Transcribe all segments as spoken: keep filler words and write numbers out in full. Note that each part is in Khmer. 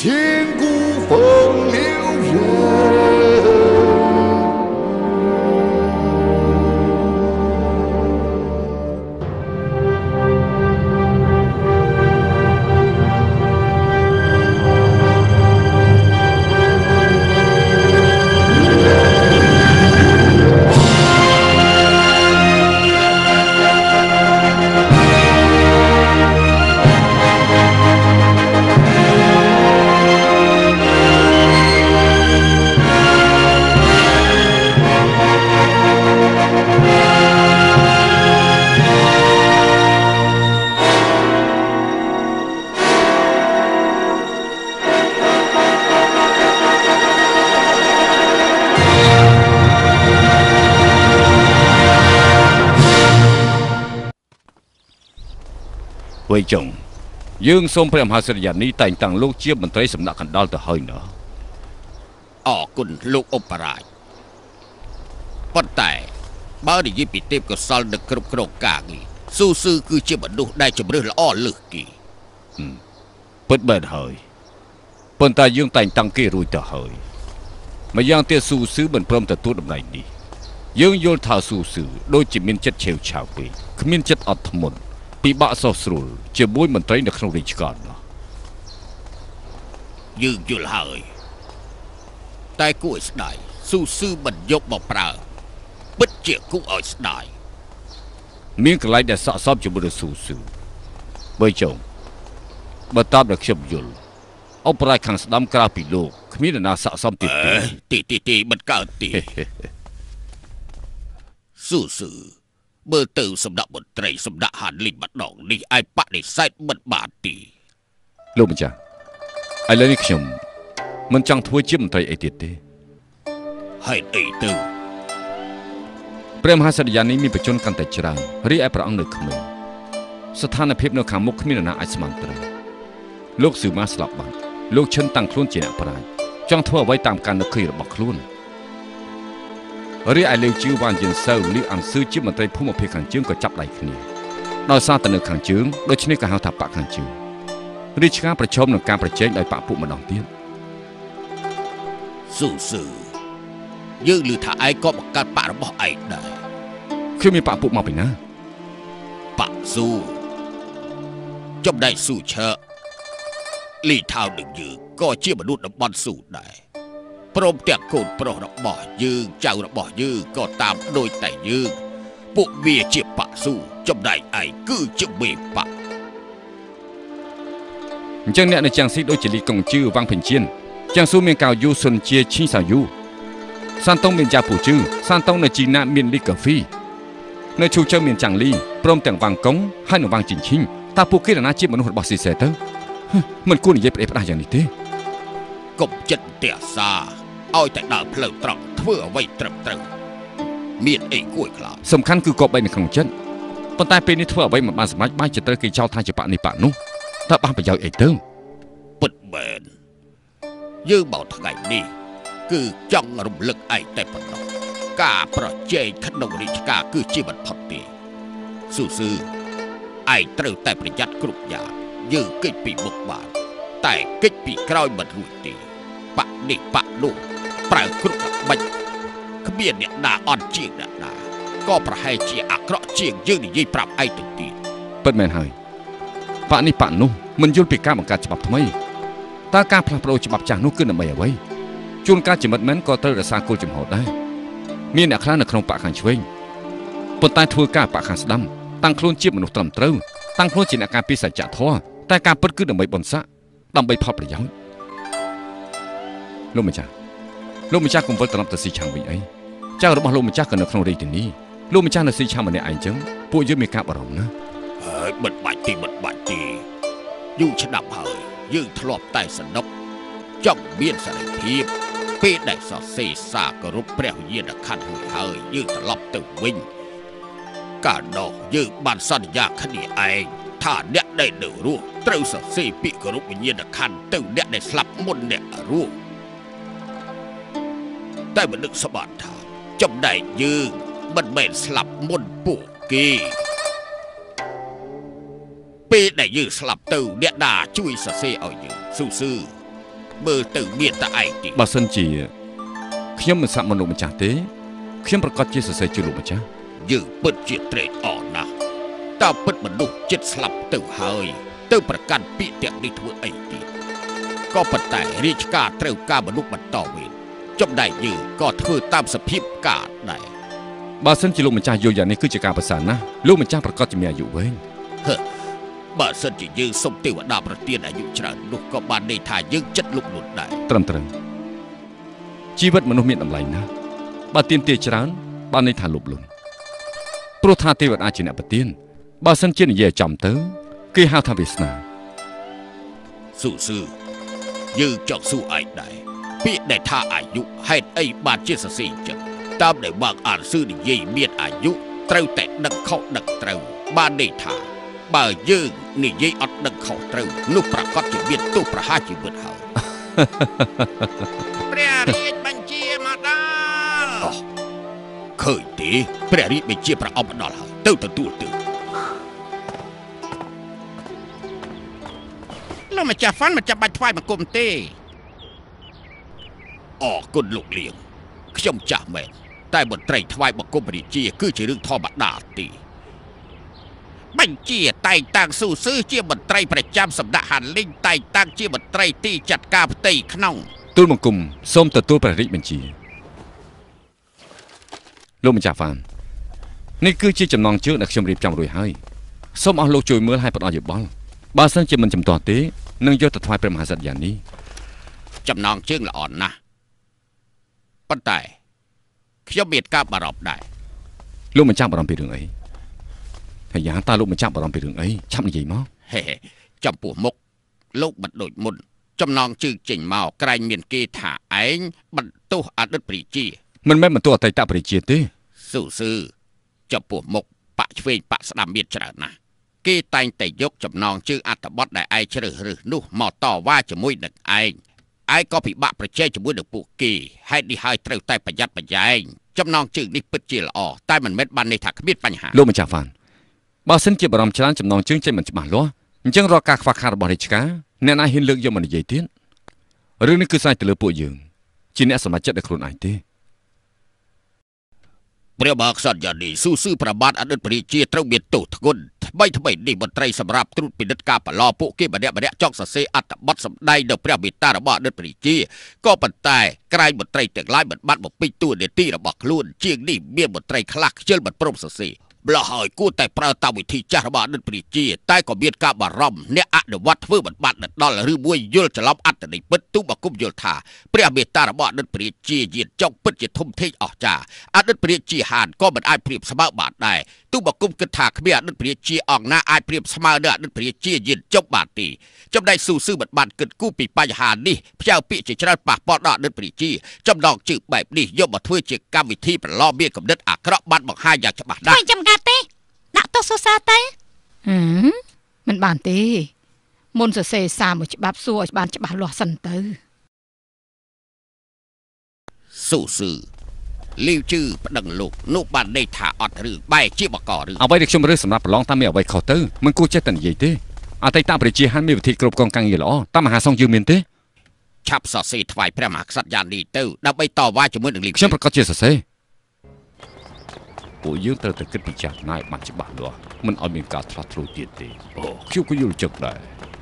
千古风流人。 Vậy chồng, dương xôm phải làm hạ sự dàn ní tài tăng lúc chiếc mình thấy sầm nặng hẳn đau từ hơi nữa. Ở cùng lúc opera, bất tài, bao nhiêu bị tiếp của sao được kêu kêu cả gì, su sư cứ chưa bận đủ đây cho bữa là o lực kỳ. Bất bền hơi, bất tài dương tài tăng kia rồi từ hơi, mà giang tia su sư bận prom từ tốt đầm này đi, dương vô thảo su sư đôi chỉ miên chất treo chảo bì, miên chất ọt mồn. Bị bạ sầu sùi, chỉ bôi mình thấy được không đi còn nữa. Dương chưa hơi, tay của đại, su sư mình dốc một bờ, bất chợt cũng ở đại. Miếng cái lại để sợ sóp cho bữa được su sư. Bây chồng, bật táp được chậm dùn. Ông phải khang đam cả bị lô, không biết là nào sợ sóp tiệt tiệt tiệt tiệt bật cả tiệt. Su sư. Bơ tử sầm đạp một tray sầm đạp hàn linh bắt đòn đi ai bắt để sai bật bà tì. Lúc mà cha, ai lấy cái chồng, mình chẳng thua chiếm một tray ấy tiệt thế. Hay ấy tư. Prem hasad yani mi bechon kan tay chran, ri ai prang được mình. Sát thana phép nó khám mốc mi là ai sman tray. Lúc sự mas lọc bằng, lúc chân tăng khuôn chỉ nạp prai, chẳng thua với tam can nó khơi được bọc luôn. Ri ai lưu chiếu van dân sâu lưu ăn sư chiếc mà tay phun một phía kháng chứng có chấp lại khné. Nói sao tận được kháng chứng, đôi chân cả hao thập bạc kháng chứng. Ri chả phải chôm được cam phải chế đại bạc phụ mà đòn tiên. Sư sư, như lưu thả ai có một căn bạc bỏ ai đây. Khi mi bạc phụ mau bị na. Bạc su, trong đây su chợ, lì thao đừng dự có chia mà đút đập ban su đây. ព្រមទាំងកូនប្រុសរបស់យើងចៅរបស់យើងក៏តាមដូចតែយើងពួកវាជាបក្សស៊ូចំណែកឯងគឺជាមេបកអញ្ចឹងអ្នកនៅចាំងស៊ីដូចជាលីកុងជឺវ៉ាងភិនជៀនចាំងស៊ូមានកៅយូសុនជាឈីសាយូសានតុងមានយ៉ាពូជឺសានតុងនៅជីណាមានលីកាហ្វីនៅឈូជើមានចាំងលីព្រមទាំងវ៉ាងកុងហើយនៅវ៉ាងជីងឈីងតើពួកគេណាជាមនុស្សរបស់ស៊ីសេទៅមិនគួរនិយាយផ្ដេសផ្ដាសយ៉ាងនេះទេកុំចិត្តតែសាឲ្យតែដើរផ្លូវត្រង់ធ្វើអ្វីត្រឹមត្រូវមានអីគួរខ្លាចសំខាន់គឺគប់បីនៅក្នុងចិត្តប៉ុន្តែពេលនេះធ្វើអ្វីមិនបានសម្រេចបែរជាត្រូវគេចោទថាជាបកនេះបកនោះតើបានប្រយោជន៍អីទៅពិតមែនយើងមកថ្ងៃនេះគឺចង់រំលឹកឯងតែប៉ុណ្ណោះការប្រជែងក្នុងរាជការគឺជាមិនផុតទេស៊ូស៊ឺឯងត្រូវតែប្រយ័ត្នគ្រប់យ៉ាងយើងគេចពីមុខបានតែគេចពីក្រោយមិនរួចទេបកនេះបកនោះប្រើគ្រប់បាច់គ្មានអ្នកណាអន់ជាងអ្នកណាក៏ប្រហែលជាអាក្រក់ជាងយើងនិយាយប្រាប់ឯងទៅទៀតពិតមែនហើយបកនេះបកនោះមិនយល់ពីការបង្កើតច្បាប់ថ្មីតើការផ្លាស់ប្ដូរច្បាប់ចាស់នោះគឺដើម្បីអ្វីជួនកាលជាមិត្តមែនក៏ត្រូវរក្សាគោលចំហដែរមានអ្នកខ្លះនៅក្នុងបកខាងឆ្វេងប៉ុន្តែធ្វើការបកខាងស្ដាំតាំងខ្លួនជាមនុស្សត្រឹមត្រូវតាំងខ្លួនជាអ្នកការពារសច្ចធម៌តែការពិតគឺដើម្បីបន្សាក់ដើម្បីផលប្រយោជន៍លោកម្ចាស់លោកម្ចាស់កុំវិលត្រឡប់ទៅស៊ីឆាំវិញអីចៅរបស់លោកម្ចាស់ក៏នៅក្នុងរាជធានីលោកម្ចាស់នៅស៊ីឆាំម្នាក់ឯងចឹងពួកយើងមានការបារម្ភណាស់ហើយបិទបាច់ទីបិទបាច់ទីយូរឆ្នាំហើយយើងធ្លាប់តែសនុកចង់មានសេរីភាពពេលដែលសរសេរសារគោរពព្រះវិញ្ញាណក្ខន្ធមួយហើយយើងត្រឡប់ទៅវិញកាលនោះយើងបានសន្យាគ្នាឯងថាអ្នកដែលនៅរស់ត្រូវសរសេរពាក្យគោរពវិញ្ញាណក្ខន្ធទៅអ្នកដែលស្លាប់មុនអ្នករស់តែមិននឹកស្មានថាចំណែកយើងមិនមែនស្លាប់មុនពួកគេពេលដែលយើងស្លាប់ទៅអ្នកណាជួយសរសេរឲ្យយើងស៊ូស៊ឺមើលទៅមានតែឯងទេបើសិនជាខ្ញុំមិនសាក់មនុស្សម្ចាស់ទេខ្ញុំប្រកាសជាសរសេរជូនលោកម្ចាស់យើងពិតជាត្រេកអរណាស់តើពិតមនុស្សចិត្តស្លាប់ទៅហើយទៅប្រកាន់ពាក្យទាំងនេះធ្វើអីទៀតក៏ប៉ុន្តែរាជការត្រូវការមនុស្សបន្តវេនចំណែកយើងក៏ធ្វើតាមសភាពការដែរបើសិនជាលោកម្ចាស់យល់យ៉ាងនេះគឺជាការប្រសើរណាស់លោកម្ចាស់ប្រកាសជាមានអាយុវែងហឺបើសិនជាយើងសុំទេវតាប្រទានអាយុច្រើននោះក៏បានន័យថាយើងចិត្តលុបលុតដែរត្រឹមត្រូវជីវិតមនុស្សមានតម្លៃណាស់បើទាមទារច្រើនបានន័យថាលុបលុនព្រោះថាទេវតាជាអ្នកប្រទានបើសិនជានិយាយចំទៅគេហៅថាវាសនាស៊ូស៊ឺយើងចង់សួរឯងដែរពាក្យដែលថាអាយុហេតុអីបានជាសរសេរចឹងតាមដែលបើកអានស៊ឺនិយាយមានអាយុត្រូវតែដឹកខុសដឹកត្រូវបានន័យថាបើយើងនិយាយអត់ដឹកខុសត្រូវនោះប្រកាសជាមានទោសប្រហារជីវិតហើយព្រះរាជបញ្ជាមកដល់ឃើញទេព្រះរាជបញ្ជាប្រអប់មកដល់ហើយទៅទទួលទិញលោកម្ចាស់ហ្វាន់មិនចាំបាច់ថ្វាយបង្គំទេអរគុណលោកលៀងខ្ញុំចាស់មែនតែមន្ត្រីថ្វាយបង្គំរាជាគឺជារឿងធម្មតាទេបញ្ជាតែងតាំងស៊ូស៊ឺជាមន្ត្រីប្រចាំសម្ដេចហានលីងតែងតាំងជាមន្ត្រីទីចាត់ការផ្ទៃក្នុងទូលបង្គំសូមទទួលព្រះរាជបញ្ជាលោកម្ចាស់ហ្វាននេះគឺជាចំណងជើងដែលខ្ញុំរៀបចំរួចហើយសូមអស់លោកជួយមើលឲ្យផ្ដល់យោបល់បើសិនជាមិនចំទាស់ទេនឹងយកទៅថ្វាយព្រះមហាក្សត្រយ៉ាងនេះចំណងជើងល្អណាស់ប៉ុន្តែខ្ញុំមានការបារម្ភដែរលោកម្ចាស់បារម្ភពីរឿងអីហើយយ៉ាងតើលោកម្ចាស់បារម្ភពីរឿងអីឆាប់និយាយមកហេចំពោះមុខលោកមិនដូចមុនចំណងជើងចេញមកក្រែងមានគេថាឯងបន្ទោសអតីតព្រះជាមិនមែនបន្ទោសអតីតព្រះជាទេស៊ូស៊ឺចំពោះមុខបាក់ឆ្វេងបាក់ស្ដាំមានច្រើនណាស់គេតែងតែយកចំណងជើងអត្ថបទដែលឯងជ្រើសរើសនោះមកតវ៉ាជាមួយនឹងឯងឯងក៏ពិបាកប្រជែងជាមួយនឹងពួកគេហេតុនេះហើយត្រូវតែប្រយ័ត្នប្រយែងចំណងជើងនេះពិតជាល្អតែមិនមែនបានន័យថាគ្មានបញ្ហាលោកម្ចាស់ហ្វានបើសិនជាបារម្ភច្រើនចំណងជើងចេញមិនច្បាស់លាស់អញ្ចឹងរាល់ការខ្វះខាតរបស់រាជការអ្នកណាហ៊ានលើកយកមកនិយាយទៀតរឿងនេះគឺស្អែកទៅលើពួកយើងជាអ្នកសម្រេចចិត្តដោយខ្លួនឯងទេព្រះមហាក្សត្រយ៉ាងនេះស៊ូស៊ឺប្របាទអតីតព្រះជាត្រូវមានទោសធ្ងន់ថ្មីថ្មីនេះមន្ត្រីសម្រាប់ត្រួតពិនិត្យការបន្លពួកគេម្នាក់ម្នាក់ចង់សរសេរអត្ថបទសម្ដែងនៅព្រះមេត្តារបស់អតីតព្រះជាក៏ប៉ុន្តែក្រែងមន្ត្រីទាំងឡាយមិនបានបំពេញតួនាទីរបស់ខ្លួនជាងនេះមានមន្ត្រីខ្លះខ្ជិលមិនព្រមសរសេរម្ល៉េះហើយគួរតែប្រើតាមវិធីចាស់របស់អតីតព្រះជាតែក៏មានការបារម្ភអ្នកអនុវត្តធ្វើមិនបានដល់ឬមួយយល់ច្រឡំអត្តន័យពិតទូបង្គំយល់ថាព្រះមេត្តារបស់អតីតព្រះជាយានចុងពិតជាធំធេងអស្ចារ្យអតីតព្រះជាហានក៏មិនអាចប្រៀបស្មើបានដែរទូបង្គំគិតថាគ្មានអតីតព្រះជាអង្គណាអាចប្រៀបស្មើនឹងអតីតព្រះជាយានចុងបានទេចំណែកស៊ូស៊ឺមិនបានគិតគូរពីបញ្ហានេះផ្ញើពាក្យជាច្រើនប៉ះពាល់ដល់អតីតព្រះជាចំណងជើងបែបនេះយកមកធ្វើជាកម្មវិធីប្រឡំមានកំណត់អាក្រក់បានបង្ហាញយ៉ាងច្បាស់ណាស់មិនចំកាត់ទេដាក់ទោសសរសើរទៅហឹមមិនបានទេមុនសរសេរសារមួយច្បាប់សួរឲ្យបានច្បាស់លាស់សិនទៅស៊ូស៊ឺលីវជឺប្តឹងលោកនោះបានន័យថាអត់រឿងបែរជាបករឿងអ្វីដែលខ្ញុំរើសសម្រាប់ប្រឡងតាមមានអ្វីខុសទៅមិនគួរចេះតែនិយាយទេអតីតព្រះជាហានមានវិធីគ្រប់គ្រងការងារល្អតាមមហាសង្ឃយើងមានទេឆាប់សរសេរថ្វាយព្រះមហាក្សត្រយ៉ាងនេះទៅដើម្បីតវ៉ាជាមួយនឹងលីវខ្ញុំប្រកាសជាសរសេរពួកយើងត្រូវតែគិតពិចារណាឲ្យបានច្បាស់លាស់មិនឲ្យមានការឆ្លោះឆ្លួយទៀតទេអូខ្ញុំក៏យល់ចឹងដែរ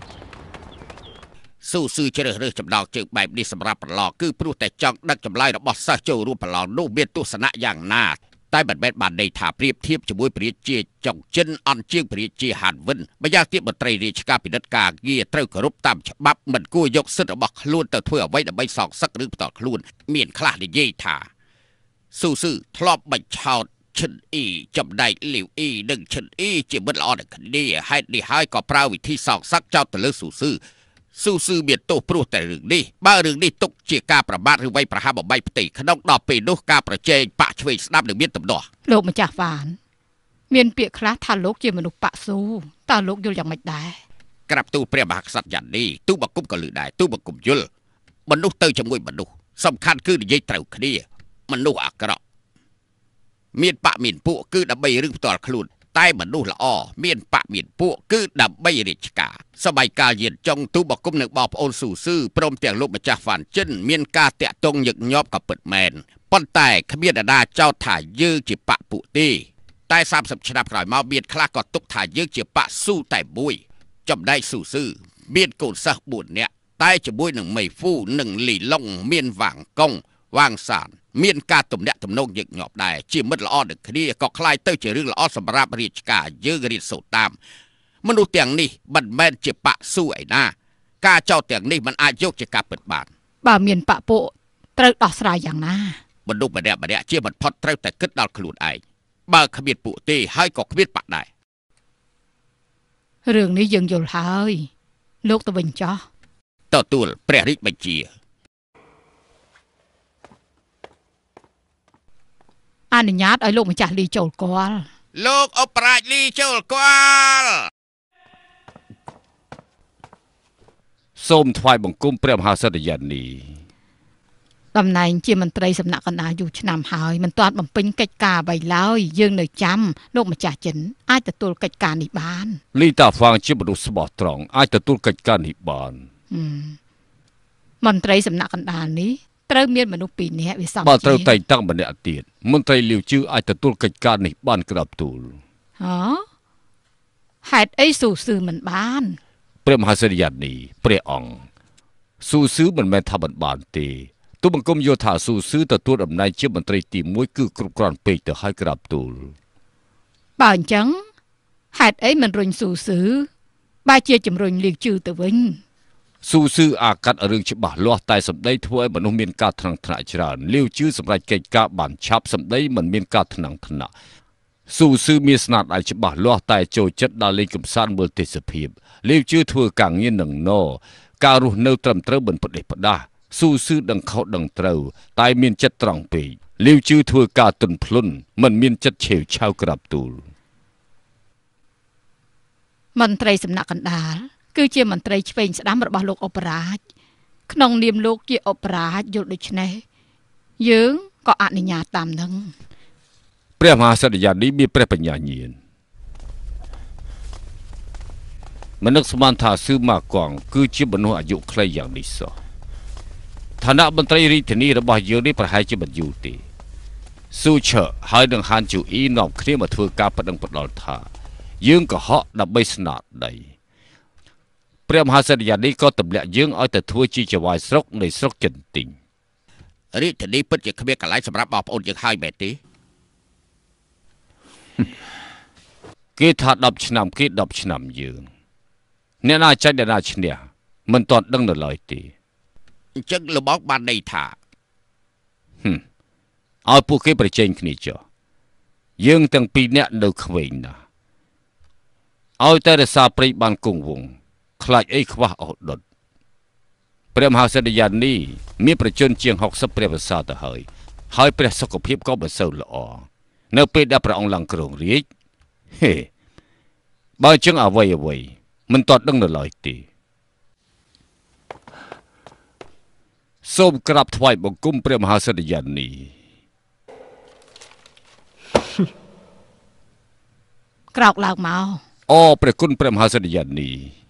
ស៊ូស៊ឺជ្រើសរើសចំណងជើងបែបនេះសម្រាប់ប្រឡងគឺព្រោះតែចង់ដឹកចម្លើយរបស់សិស្សចូលរួមប្រឡងនោះមានទស្សនៈយ៉ាងណាតែមិនមែនបានន័យថាប្រៀបធៀបជាមួយព្រះរាជាចុងចិនអន់ជាងព្រះរាជាហានវិនម្យ៉ាងទៀតមន្ត្រីរាជការពិនិត្យការងារត្រូវគោរពតាមច្បាប់មិនគួរយកសិទ្ធិរបស់ខ្លួនទៅធ្វើអ្វីដើម្បីសងសឹកឬផ្ទាល់ខ្លួនមានខ្លះនិយាយថាស៊ូស៊ឺធ្លាប់បញ្ឆោតឈិនអ៊ីចំណែកលីវអ៊ីនិងឈិនអ៊ីជាមិត្តល្អនឹងគ្នាហេតុនេះហើយក៏ប្រើវិធីសងសឹកចោទទៅលើស៊ូស៊ឺស៊ូស៊ឺមានទោសព្រោះតែរឿងនេះបើរឿងនេះទុកជាការប្រមាថឬវាយប្រហារបំបីផ្ទៃក្នុងដល់ពេលនោះការប្រជែងបាក់ឆ្វេងស្ដាប់នឹងមានទំនាស់លោកម្ចាស់វ៉ានមានពាក្យខ្លះថាលោកជាមនុស្សបាក់ស៊ូតើលោកយល់យ៉ាងម៉េចដែរក្រាបទូលព្រះមហាក្សត្រយ៉ាងនេះទូបង្គំក៏លឺដែរទូបង្គំយល់មនុស្សទៅជាមួយមនុស្សសំខាន់គឺនិយាយត្រូវគ្នាមនុស្សអាក្រក់មានបកមានពួកគឺដើម្បីរឿងផ្ទាល់ខ្លួនតែមនុស្សល្អមានបកមានពួកគឺដើម្បីរាជការសបាយកាលយានចុងទូបកុំនឹងបងប្អូនស៊ូស៊ឺព្រមទាំងលោកម្ចាស់វ៉ាន់ចិនមានការតាក់ទងញឹកញាប់ក៏ពិតមែនប៉ុន្តែគ្មានអ្នកណាចោទថាយើងជាបកពួកទេតែសាមសិបឆ្នាំក្រោយមកមានខ្លះក៏ទុកថាយើងជាបកស៊ូតែមួយចំណែកស៊ូស៊ឺមានកូនសិស្សបួននាក់តែជាមួយនឹងមេហ្វូនិងលីឡុងមានវ៉ាងកុងវ៉ាងសានមានការទំនាក់ទំនងញឹកញាប់ដែរជាមិត្តល្អនឹងគ្នាក៏คล้ายទៅជារឿងល្អសម្រាប់រាជការយើងរៀនសូត្រតាមមនុស្សទាំងនេះមិនមែនជាបកស៊ូឯណាការចោទទាំងនេះមិនអាចយកជាការពិតបានបើមានបកពួកត្រូវដោះស្រាយយ៉ាងណាមនុស្សម្នាក់ម្នាក់ជាមិនផុតត្រូវតែគិតដល់ខ្លួនឯងបើគ្មានពួកទេហើយក៏គ្មានបកដែររឿងនេះយើងយល់ហើយលោកទៅវិញចោះទទួលព្រះរាជបញ្ជាអនុញ្ញាតឲ្យលោកម្ចាស់លីចូលគាល់លោកអបរាជលីចូលគាល់សូមថ្វាយបង្គំព្រះមហាសិទ្ធិយានីតំណែងជាមន្ត្រីសំណាក់កណ្ដាលយូរឆ្នាំហើយមិនទាន់បំពេញកិច្ចការអ្វីឡើយយើងនៅចាំលោកម្ចាស់ចិនអាចទទួលកិច្ចការនេះបានលីតាហ្វាងជាមនុស្សស្មោះត្រង់អាចទទួលកិច្ចការនេះបានមន្ត្រីសំណាក់កណ្ដាលនេះត្រូវមានមនុស្សពីរនាក់វាសមជាបើត្រូវតែងតាំងម្នាក់ទៀតមន្ត្រីលាវជឿអាចទទួលកិច្ចការនេះបានក្រាបទូលហ៎ហេតុអីស៊ូស៊ឺមិនបានព្រះមហាសិទ្ធិយានីព្រះអង្គស៊ូស៊ឺមិនមែនថាមិនបានទេទូបង្គំយល់ថាស៊ូស៊ឺទទួលតំណែងជាមន្ត្រីទីមួយគឺគ្រប់គ្រាន់ពេកទៅឲ្យក្រាបទូលបើអញ្ចឹងហេតុអីមិនរុញស៊ូស៊ឺបែរជាជំរុញលាវជឿទៅវិញស៊ូស៊ឺអាកាត់រឿងច្បាស់លាស់តែសម្ដីធ្វើឲ្យមនុស្សមានការថ្នាំងថ្នាក់ច្រើនលាវជឿសម្រាប់កិច្ចការបានឆាប់សម្ដីមិនមានការថ្នាំងថ្នាក់ស៊ូស៊ឺមានស្នាដៃច្បាស់លាស់តែចូលចិត្តដល់លេងកំសាន្តមើលទេសភាពលាវជឿធ្វើការងារនឹងណការរស់នៅត្រឹមត្រូវមិនផ្ដេសផ្ដាសស៊ូស៊ឺដឹងខុសដឹងត្រូវតែមានចិត្តត្រង់ពេកលាវជឿធ្វើការទន់ភ្លន់មិនមានចិត្តឆេវឆាវក្រាបទូលមន្ត្រីសំណាក់កណ្ដាលគឺជាមន្ត្រីឆ្វេងស្ដាំរបស់លោកអបរាជក្នុងនាមលោកជាអបរាជយល់ដូច្នេះយើងក៏អនុញ្ញាតតាមនឹងព្រះមហាសិទ្ធិយានីមានព្រះបញ្ញាញាណមនឹកស្មានថាស៊ឺម៉ាកងគឺជាមនុស្សអាយុខ្លីយ៉ាងនេះសោះឋានៈមន្ត្រីរាជធានីរបស់យើងនេះប្រហែលជាមិនយូរទេស៊ូឆើហើយនឹងហានជូអ៊ីនាំគ្នាមកធ្វើការប្តឹងផ្តល់ថាយើងកុហកដើម្បីស្នាដៃព្រះមហាសិទ្ធិយានីក៏ទម្លាក់យើងឲ្យទៅធ្វើជាចវាយស្រុកនៃស្រុកចិនទិញរាជធានីពិតជាគ្មានកន្លែងសម្រាប់បងប្អូនយើងហើយមែនទេគេថាដប់ឆ្នាំគេដប់ឆ្នាំយើងអ្នកណាចាច់អ្នកណាឈ្នះមិនទាន់ដឹងនៅឡើយទេអញ្ចឹងលបងបានន័យថាហឹមឲ្យពួកគេប្រជែងគ្នាចុះយើងទាំងពីរនាក់នៅក្វេងណាស់ឲ្យតែរសាព្រៃបានគង់វង្សខ្លាចអីខ្វះអស់ដុតព្រះមហាសិទ្ធិយានីមានប្រជជនជាងហុកសិបព្រះវស្សាទៅហើយហើយព្រះសុខភាពក៏មិនសូវល្អនៅពេលដែលព្រះអង្គឡើងគ្រងរាជហេបើចឹងអ្វីអ្វីមិនទាន់ដឹងនៅឡើយទេសូមក្រាបថ្វាយបង្គំព្រះមហាសិទ្ធិយានីក្រោកឡើងមកអូព្រះគុណព្រះមហាសិទ្ធិយានី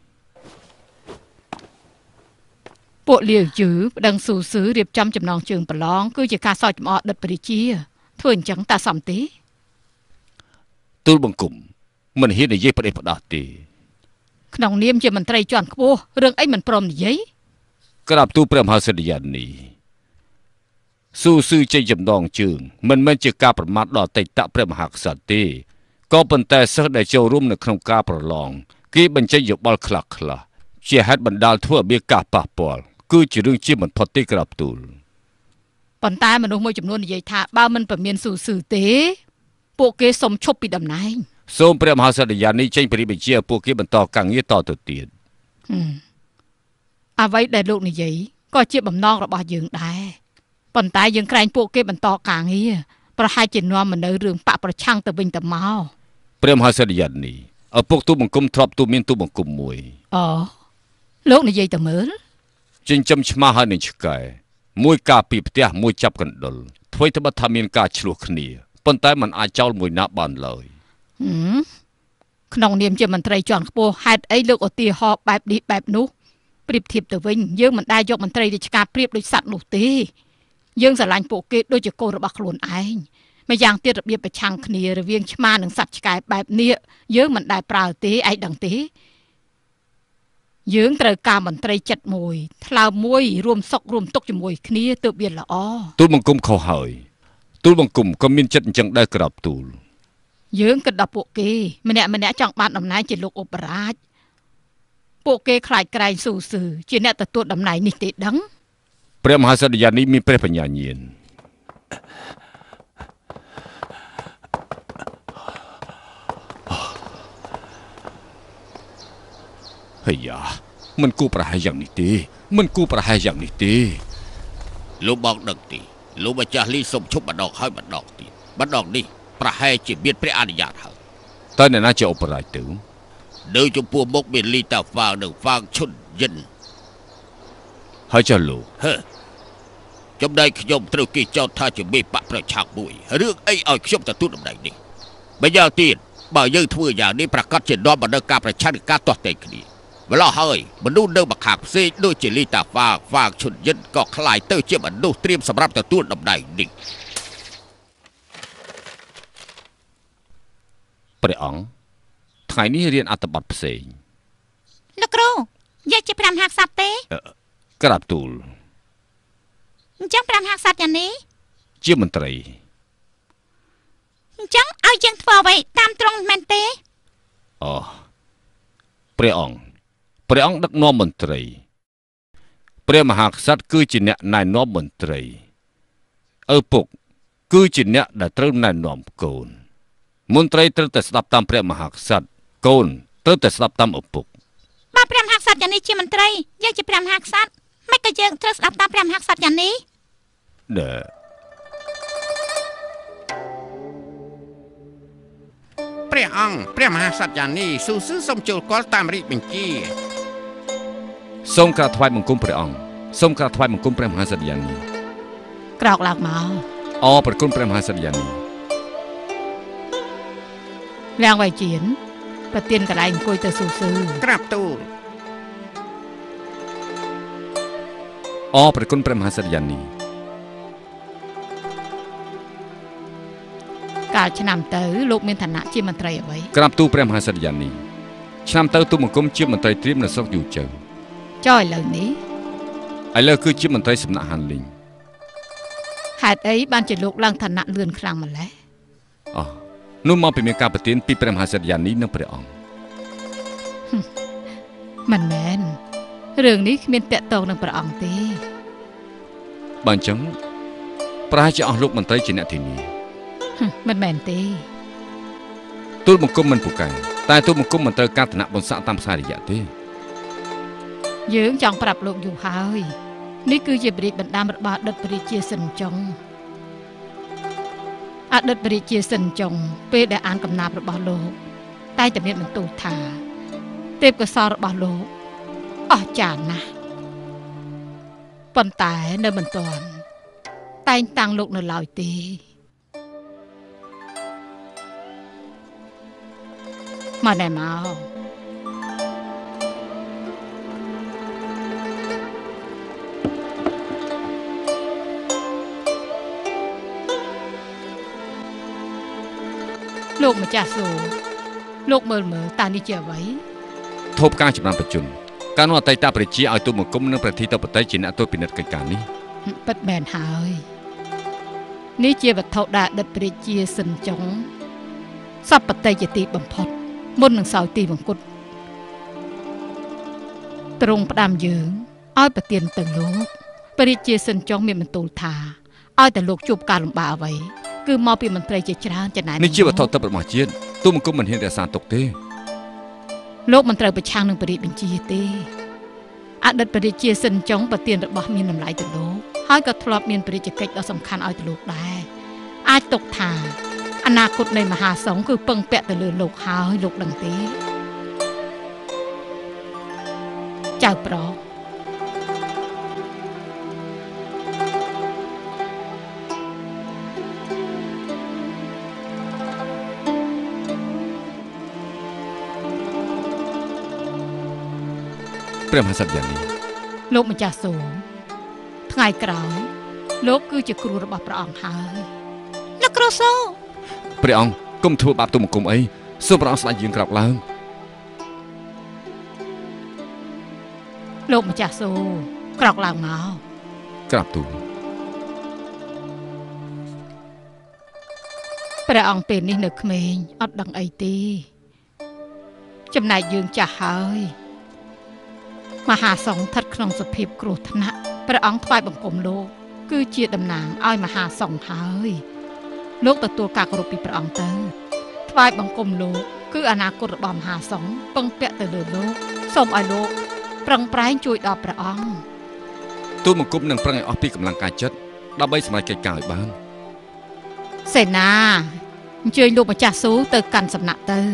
ពួកលាវជឺប្តឹងស៊ូស៊ឺរៀបចំចំណងជើងប្រឡងគឺជាការសោកចំអកដិតព្រះរាជាធ្វើអញ្ចឹងតាសំទេទូលបង្គំមិនហ៊ាននិយាយផ្ដេសផ្ដាសទេក្នុងនាមជាមន្ត្រីជាន់ខ្ពស់រឿងអីមិនព្រមនិយាយក្រាបទូលព្រះមហាសិទ្ធិយានីស៊ូស៊ឺចេញចំណងជើងមិនមែនជាការប្រមាថដល់អតីតព្រះមហាក្សត្រទេក៏ប៉ុន្តែសិស្សដែលចូលរួមនៅក្នុងការប្រឡងគេបញ្ចេញយោបល់ខ្លះខ្លះជាហេតុបណ្ដាលធ្វើឲ្យមានការប៉ះពាល់គឺជារឿងជាមិនផុតទេក្រាបទូលប៉ុន្តែមនុស្សមួយចំនួននិយាយថាបើមិនប្រមានស៊ូស៊ឺទេពួកគេសុំឈប់ពីតំណែងសូមព្រះមហាសិទ្ធិយានីចេញព្រះរាជបញ្ជាឲ្យពួកគេបន្តការងារតទៅទៀតអ្វីដែលលោកនិយាយក៏ជាបំណងរបស់យើងដែរប៉ុន្តែយើងក្រែងពួកគេបន្តការងារប្រហែលជានាំមកនៅរឿងបកប្រឆាំងទៅវិញទៅមកព្រះមហាសិទ្ធិយានីឪពុកទូបង្គំធ្លាប់ទូមានទូបង្គំមួយអូលោកនិយាយទៅមើលចិញ្ចឹមឆ្មាហើយនឹងឆ្កែមួយការពីផ្ទះមួយចាប់កណ្ដុលធ្វើទៅបើថាមានការឆ្លោះគ្នាប៉ុន្តែมันអាចចោលមួយណាបានឡើយหืมក្នុងនាមជាមន្ត្រីជាន់ខ្ពស់ហេតុអីលោកឧទាហរណ៍បែបនេះបែបនោះប្រៀបធៀបទៅវិញយើងមិនដែលយកមន្ត្រីរាជការប្រៀបដូចសត្វនោះទេយើងស្រឡាញ់ពួកគេដូចជាកូនរបស់ខ្លួនឯងម្យ៉ាងទៀតរបៀបប្រឆាំងគ្នារវាងឆ្មានិងសត្វឆ្កែបែបនេះយើងមិនដែលប្រើទេឯងដឹងទេយើងត្រូវការមន្ត្រីចិត្តមួយថ្លើមមួយរួមសុខរួមទុក្ខជាមួយគ្នាទើបវាល្អទូលបង្គំខុសហើយទូលបង្គំក៏មានចិត្តអញ្ចឹងដែរក្រាបទូលយើងគិតដល់ពួកគេម្នាក់ម្នាក់ចង់បានតំណែងជាលោកឧបរាជពួកគេខ្លាចក្រែងស៊ូស៊ឺជាអ្នកទទួលតំណែងនេះទេដឹងព្រះមហាក្សត្រយានីមានព្រះបញ្ញាញាណហើយយ៉ាមិនគូប្រហែលយ៉ាងនេះទេមិនគូប្រហែលយ៉ាងនេះទេលោកបងដឹកទេលោកម្ចាស់លីសុំឈប់ម្ដងហើយម្ដងទៀតម្ដងនេះប្រហែលជាមានព្រះអនុញ្ញាតហើយតើអ្នកណាជាឧបរាជទៅនៅចំពោះមុខមានលីតាហ្វាងនិងហ្វាងឈុនយិនហើយចុះលោកហឺចំណែកខ្ញុំត្រូវគេចោទថាជាមេបកប្រឆាំងមួយរឿងអីឲ្យខ្ញុំទទួលតំណែងនេះបើយ៉ាងទៀតបើយើងធ្វើយ៉ាងនេះប្រកាសជានាំមកនូវការប្រឆាំងនិងការទាស់ទែងគ្នាម្ល៉េះហើយមនុស្សនៅម្ខាងផ្សេងដូចជាលីតាហ្វាងហ្វាងឈុនយិនក៏คล้ายទៅជាមនុស្សត្រៀមសម្រាប់ទទួលតំណែងនេះព្រះអង្គថ្ងៃនេះរៀនអត្ថបទផ្សេងលោកគ្រូយាយជាព្រះមហាក្សត្រទេក្រាបទូលអញ្ចឹងព្រះមហាក្សត្រយ៉ាងនេះជាមន្ត្រីអញ្ចឹងឲ្យយើងធ្វើអ្វីតាមត្រង់មែនទេអូព្រះអង្គព្រះអង្គដឹកនាំមន្ត្រីព្រះមហាក្សត្រគឺជាអ្នកណែនាំមន្ត្រីឪពុកគឺជាអ្នកដែលត្រូវណែនាំកូនមន្ត្រីត្រូវតែស្ដាប់តាមព្រះមហាក្សត្រកូនត្រូវតែស្ដាប់តាមឪពុកបើព្រះមហាក្សត្រយ៉ាងនេះជាមន្ត្រីយើងជាព្រះមហាក្សត្រមិនក៏យើងត្រូវស្ដាប់តាមព្រះមហាក្សត្រយ៉ាងនេះដែរព្រះអង្គព្រះមហាក្សត្រយ៉ាងនេះស៊ូស៊ឺសូមចូលគាល់តាមរាជបញ្ជាសូមក្រាបថ្វាយបង្គំព្រះអង្គសូមក្រាបថ្វាយបង្គំព្រះមហាក្សត្រយ៉ាងនេះក្រោកឡើងមកអរប្រគុណព្រះមហាក្សត្រយ៉ាងនេះឡើងវៃជៀនប្រទានកន្លែងអង្គុយទៅស៊ូស៊ឺក្រាបទូលអរប្រគុណព្រះមហាក្សត្រយ៉ាងនេះកាលឆ្នាំទៅលោកមានឋានៈជាមន្ត្រីអ្វីក្រាបទូលព្រះមហាក្សត្រយ៉ាងនេះឆ្នាំទៅទូលបង្គំជាមន្ត្រីត្រៀមនៅស្រុកយូជើចុះឥឡូវនេះឥឡូវគឺជាមន្ត្រីសំណាក់ហានលីងហេតុអីបានជាលោកឡើងឋានៈលឿនខ្លាំងម្ល៉េះអូនោះមកពីមានការប្រទានពីព្រះមហាក្សត្រយ៉ាងនេះនិងព្រះអង្គមិនមែនរឿងនេះគ្មានតាក់ទងនឹងព្រះអង្គទេបើអញ្ចឹងប្រហែលជាអស់លោកមន្ត្រីជាអ្នកធានាមិនមែនទេទូលបង្គំមិនពូកែតែទូលបង្គំមិនត្រូវការឋានៈបុណ្យស័ក្តិតាមខ្សែរយៈទេយើងចង់ប្រាប់លោកយូរហើយនេះគឺជាព្រះរាជបណ្ដាំរបស់អតីតព្រះរាជាសិនចុងអតីតព្រះរាជាសិនចុងពេលដែលអានកំណាព្យរបស់លោកតែតែមានបន្ទូលថាទេពកោសល្យរបស់លោកអស្ចារ្យណាស់ប៉ុន្តែនៅមិនទាន់តែងតាំងលោកនៅឡើយទេមកណែមកលោកម្ចាស់សូលោកមើលមើលតើនេះជាអ្វីធូបការចម្រើនប្រជជនការនោះអតីតប្រជាឲ្យទូលបង្គំនិងប្រធានបតីជាអ្នកត្រួតពិនិត្យកិច្ចការនេះពិតមែនហើយនេះជាវត្ថុដែលអតីតប្រជាសិនចុងសពបតីជាទីបំផុតមុននឹងសោយទីបង្គត់ទ្រង់ផ្ដាំយើងឲ្យប្រទានទៅលោកព្រះរាជាសិនចុងមានបន្ទូលថាឲ្យតែលោកជួបការលំបាកអ្វីគឺមកពីមន្ត្រីជាច្រើនចំណាយនេះជាវត្ថុទឹករបស់ជាតិទូលបង្គំមិនហ៊ានរក្សាទុកទេលោកមិនត្រូវប្រឆាំងនឹងព្រះរាជបញ្ជាទេអតីតព្រះរាជាសិនចុងប្រទានរបស់មានតម្លៃទៅលោកហើយក៏ធ្លាប់មានព្រះរាជកិច្ចដ៏សំខាន់ឲ្យទៅលោកដែរអាចទុកថាអនាគតនៃមហាសង្ឃគឺពឹងពាក់ទៅលើលោកហើយលោកដឹងទេចៅប្រុសព្រះមហាក្សត្រយ៉ាងនេះលោកម្ចាស់សូមថ្ងៃក្រោយលោកគឺជាគ្រូរបស់ព្រះអង្គហើយលោកគ្រូសូព្រះអង្គកុំធ្វើបាបទុំគុំអីសូមព្រះអង្គស្ដេចយើងក្រោកឡើងលោកម្ចាស់សូក្រោកឡើងមកក្រាបទូលព្រះអង្គពេលនេះនៅក្មេងអត់ដឹងអីទេចំណែកយើងចាស់ហើយមហាសង្ឃស្ថិតក្នុងសភាពគ្រោះថ្នាក់ព្រះអង្គថ្វាយបង្គំលោកគឺជាតំណាងឲ្យមហាសង្ឃហើយលោកទទួលការគោរពពីព្រះអង្គទៅថ្វាយបង្គំលោកគឺអនាគតរបស់មហាសង្ឃពឹងពាក់ទៅលើលោកសូមឲ្យលោកប្រឹងប្រែងជួយដល់ព្រះអង្គទូលបង្គំនឹងប្រឹងឲ្យអស់ពីកម្លាំងកាយចិត្តដើម្បីសម្រេចកិច្ចការឲ្យបានសេនាអញ្ជើញលោកម្ចាស់ស៊ូទៅកាន់សំណាក់ទៅ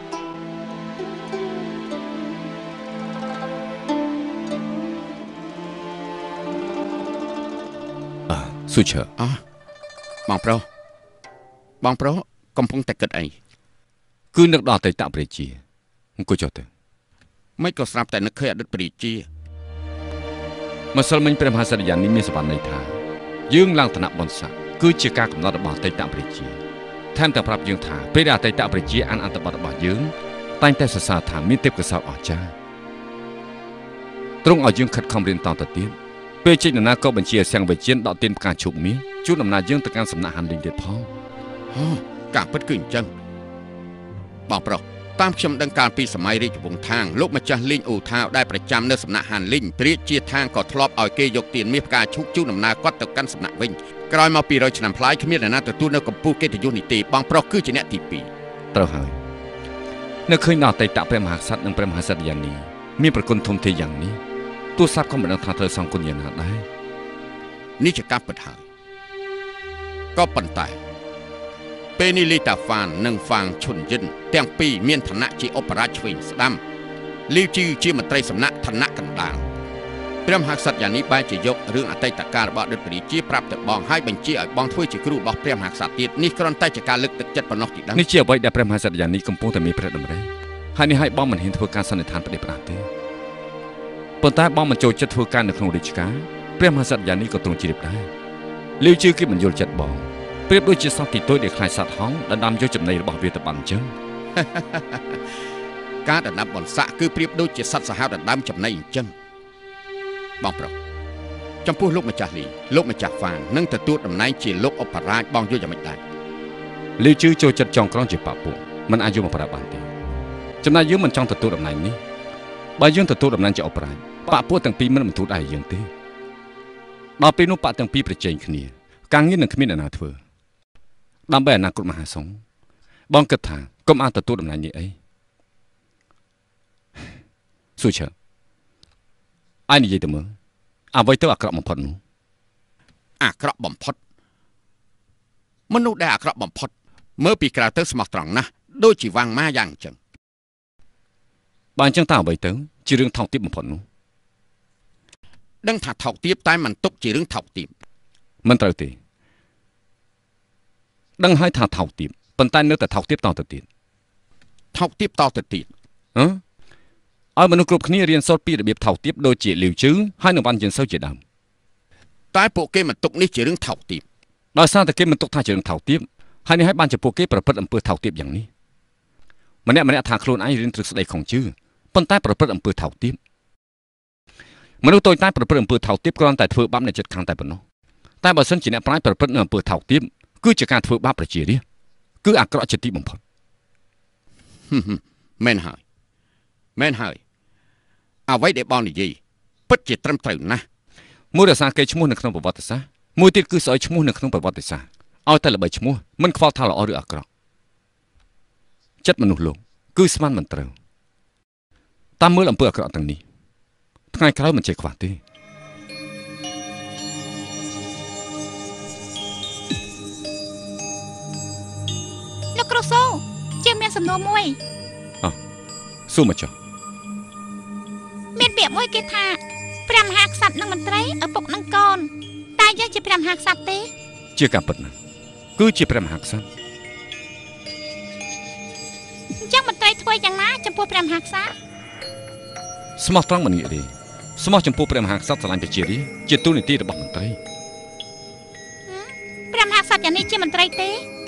អឺស៊ូឈើអោះបងប្រុសបងប្រុសកំពុងតែគិតអីគឺនឹកដល់អតីតព្រះជាអង្គុយចុះទៅមិនក៏ស្រាប់តែនឹកឃើញអតីតព្រះជាម្សិលមិញព្រះមហាក្សត្រយ៉ាងនេះមានសវណ្ណន័យថាយើងឡើងឋានៈបុណ្យស័ក្តិគឺជាការកំណត់របស់អតីតព្រះជាថែមទាំងប្រាប់យើងថាពេលដែលអតីតព្រះជាអានអត្ថបទរបស់យើងតែងតែសរសើរថាមានទេពកោសល្យអស្ចារ្យទ្រង់ឲ្យយើងខិតខំរៀនតទៅទៀតពេលជិះនរណាក៏បញ្ជាសៀងវិជាដកទានផ្កាឈូកមាសជូនដំណើរយើងទៅកាន់សំណាក់ហាន់លីងទៀតផងអូការពិតគឺអញ្ចឹងបងប្រុសតាមខ្ញុំដឹងកាលពីសម័យរាជវង្សថាងលោកម្ចាស់លីងអូថាវដែលប្រចាំនៅសំណាក់ហាន់លីងព្រះជាថាងក៏ធ្លាប់ឲ្យគេយកទានមាសផ្កាឈូកជូនដំណើរគាត់ទៅកាន់សំណាក់វិញក្រោយមកពីរយឆ្នាំប្លាយគ្មានអ្នកណាទទួលនៅកម្ពុជាកិត្តិយសនេះទេបងប្រុសគឺជាអ្នកទីពីរត្រូវហើយនៅឃើញដល់អតីតព្រះមហាក្សត្រនិងព្រះមហាក្សត្រយ៉ាងនេះមានប្រគុណធំធេងយ៉ាងនេះទូរស័ព្ទក៏មិនដឹងថាត្រូវសងគុណយ៉ាងណាដែរនេះជាការពិតហើយក៏ប៉ុន្តែពេលនេះលីតាហ្វាននិងហ្វាងឈុនយិនទាំងពីរមានឋានៈជាឧបរាជឆ្វេងស្ដាំលីវជីជាមន្ត្រីសំណាក់ឋានៈកណ្ដាលព្រះមហាក្សត្រយ៉ាងនេះបែរជាយករឿងអតីតកាលរបស់អតីតព្រះរាជាប្រាប់ទៅបងហើយបញ្ជាឲ្យបងធ្វើជាគ្រូរបស់ព្រះមហាក្សត្រទៀតនេះគ្រាន់តែជាការលើកទឹកចិត្តប៉ុណ្ណោះទីដឹងនេះជាអ្វីដែលព្រះមហាក្សត្រយ៉ាងនេះកំពុងតែមានព្រះតម្រិះហើយនេះឲ្យបងមិនហ៊ានធ្វើការសន្និដ្ឋានផ្ដេសផ្ដាសទេប៉ុន្តែបងមិនចូលចិត្តធ្វើការនៅក្នុងរាជការព្រះមហាក្សត្រយ៉ាងនេះក៏ទ្រង់ជ្រាបដែរលីវជីគេមិនយល់ចិត្តបងប្រៀបដូចជាសត្វទីតូចដែលខ្លាចសត្វហង្សដណ្ដើមយកចំណីរបស់វាទៅបានអញ្ចឹងការដណ្ដើមបន្សាក់គឺប្រៀបដូចជាសត្វសាហាវដណ្ដើមចំណីអញ្ចឹងបងប្រុសចំពោះលោកម្ចាស់លីលោកម្ចាស់ហ្វាងនឹងទទួលតំណែងជាលោកឧបរាជបងយល់យ៉ាងម៉េចដែរលីវជឺចូលចិត្តចងក្រងជាបពុមិនអាចយកមកប្រើបានទេចំណែកយើងមិនចង់ទទួលតំណែងនេះបើយើងទទួលតំណែងជាឧបរាជបពុទាំងពីរមិនបន្ធូរដៃយើងទេដល់ពេលនោះបទាំងពីរប្រជែងគ្នាការងារនឹងគ្មានអ្នកណាធ្វើដើម្បីអនាគតមហាសង្ឃបងគិតថាកុំអាចទទួលតំណែងនេះអីស៊ូឈើអាយនិយាយទៅមើលអ្វីទៅអាក្រក់បំផុតនោះអាក្រក់បំផុតមនុស្សដែលអាក្រក់បំផុតមើលពីក្រៅទៅស្មោះត្រង់ណាស់ដូចជាវាំងម៉ាយ៉ាងអញ្ចឹងបើអញ្ចឹងតើអ្វីទៅជារឿងថោកទាបបំផុតនោះដឹងថាថោកទាបតែមិនទុកជារឿងថោកទាបមិនត្រូវទេដឹងហើយថាថោកទាបប៉ុន្តែនៅតែថោកទាបតទៅទៀតថោកទាបតទៅទៀតហ៎ឲ្យមនុស្សគ្រប់គ្នារៀនសូត្រពីរបៀបថោកទាបដូចជាលីវជឺហើយនឹងវ៉ាន់យិនសូវជាដើមតែពួកគេមិនទុកនេះជារឿងថោកទាបដោយសារតែគេមិនទុកថាជារឿងថោកទាបហើយនេះឲ្យបានជាពួកគេប្រព្រឹត្តអំពើថោកទាបយ៉ាងនេះម្នាក់ម្នាក់ថាខ្លួនឯងរៀនទ្រឹស្ដីខុងជឺប៉ុន្តែប្រព្រឹត្តអំពើថោកទាបមនុស្សតូចតាចប្រព្រឹត្តអំពើថោកទាបគ្រាន់តែធ្វើបាបអ្នកចិត្តខាងតែប៉ុណ្ណោះតែបើសិនជាអ្នកប្រាជ្ញប្រព្រឹត្តនៅអំពើថោកទាបគឺជាការធ្វើបាបប្រជារាស្ត្រគឺអាក្រក់ជាទីបំផុតមែនហើយមែនហើយអ្វីដែលបងនិយាយពិតជាត្រឹមត្រូវណាស់មួយរសារគេឈ្មោះនៅក្នុងប្រវត្តិសាស្ត្រមួយទៀតគឺស្អុយឈ្មោះនៅក្នុងប្រវត្តិសាស្ត្រឲ្យតែល្បីឈ្មោះមិនខ្វល់ថាល្អឬអាក្រក់ចិត្តមនុស្សលោកគឺស្មានមិនត្រូវតាមមើលអំពើអាក្រក់ទាំងនេះថ្ងៃក្រោយមិនចេះខ្វះទេលោកគ្រូសូជាមានសំណួរមួយអោះសួរមកចុះមានពាក្យមួយគេថាព្រះមហាក្សត្រនិងមន្ត្រីឪពុកនិងកូនតែយើងជាព្រះមហាក្សត្រទេជាការពិតណាស់គឺជាព្រះមហាក្សត្រអញ្ចឹងមន្ត្រីធ្វើយ៉ាងណាចំពោះព្រះមហាក្សត្រស្មោះត្រង់មិនងាយទេស្មោះចំពោះព្រះមហាក្សត្រស្រឡាញ់ប្រជារាស្ត្រជាទូនីតិរបស់មន្ត្រីព្រះមហាក្សត្រយ៉ាងនេះជាមន្ត្រីទេ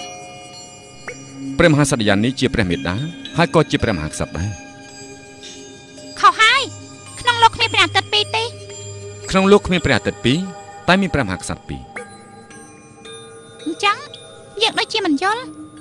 ព្រះមហាក្សត្រយ៉ាងនេះជាព្រះមេដាហើយក៏ជាព្រះមហាក្សត្រដែរខុសហើយក្នុងលោកគ្មានព្រះអាទិត្យពីរទេក្នុងលោកគ្មានព្រះអាទិត្យពីរតែមានព្រះមហាក្សត្រពីរអញ្ចឹងយើងដូចជាមិនយល់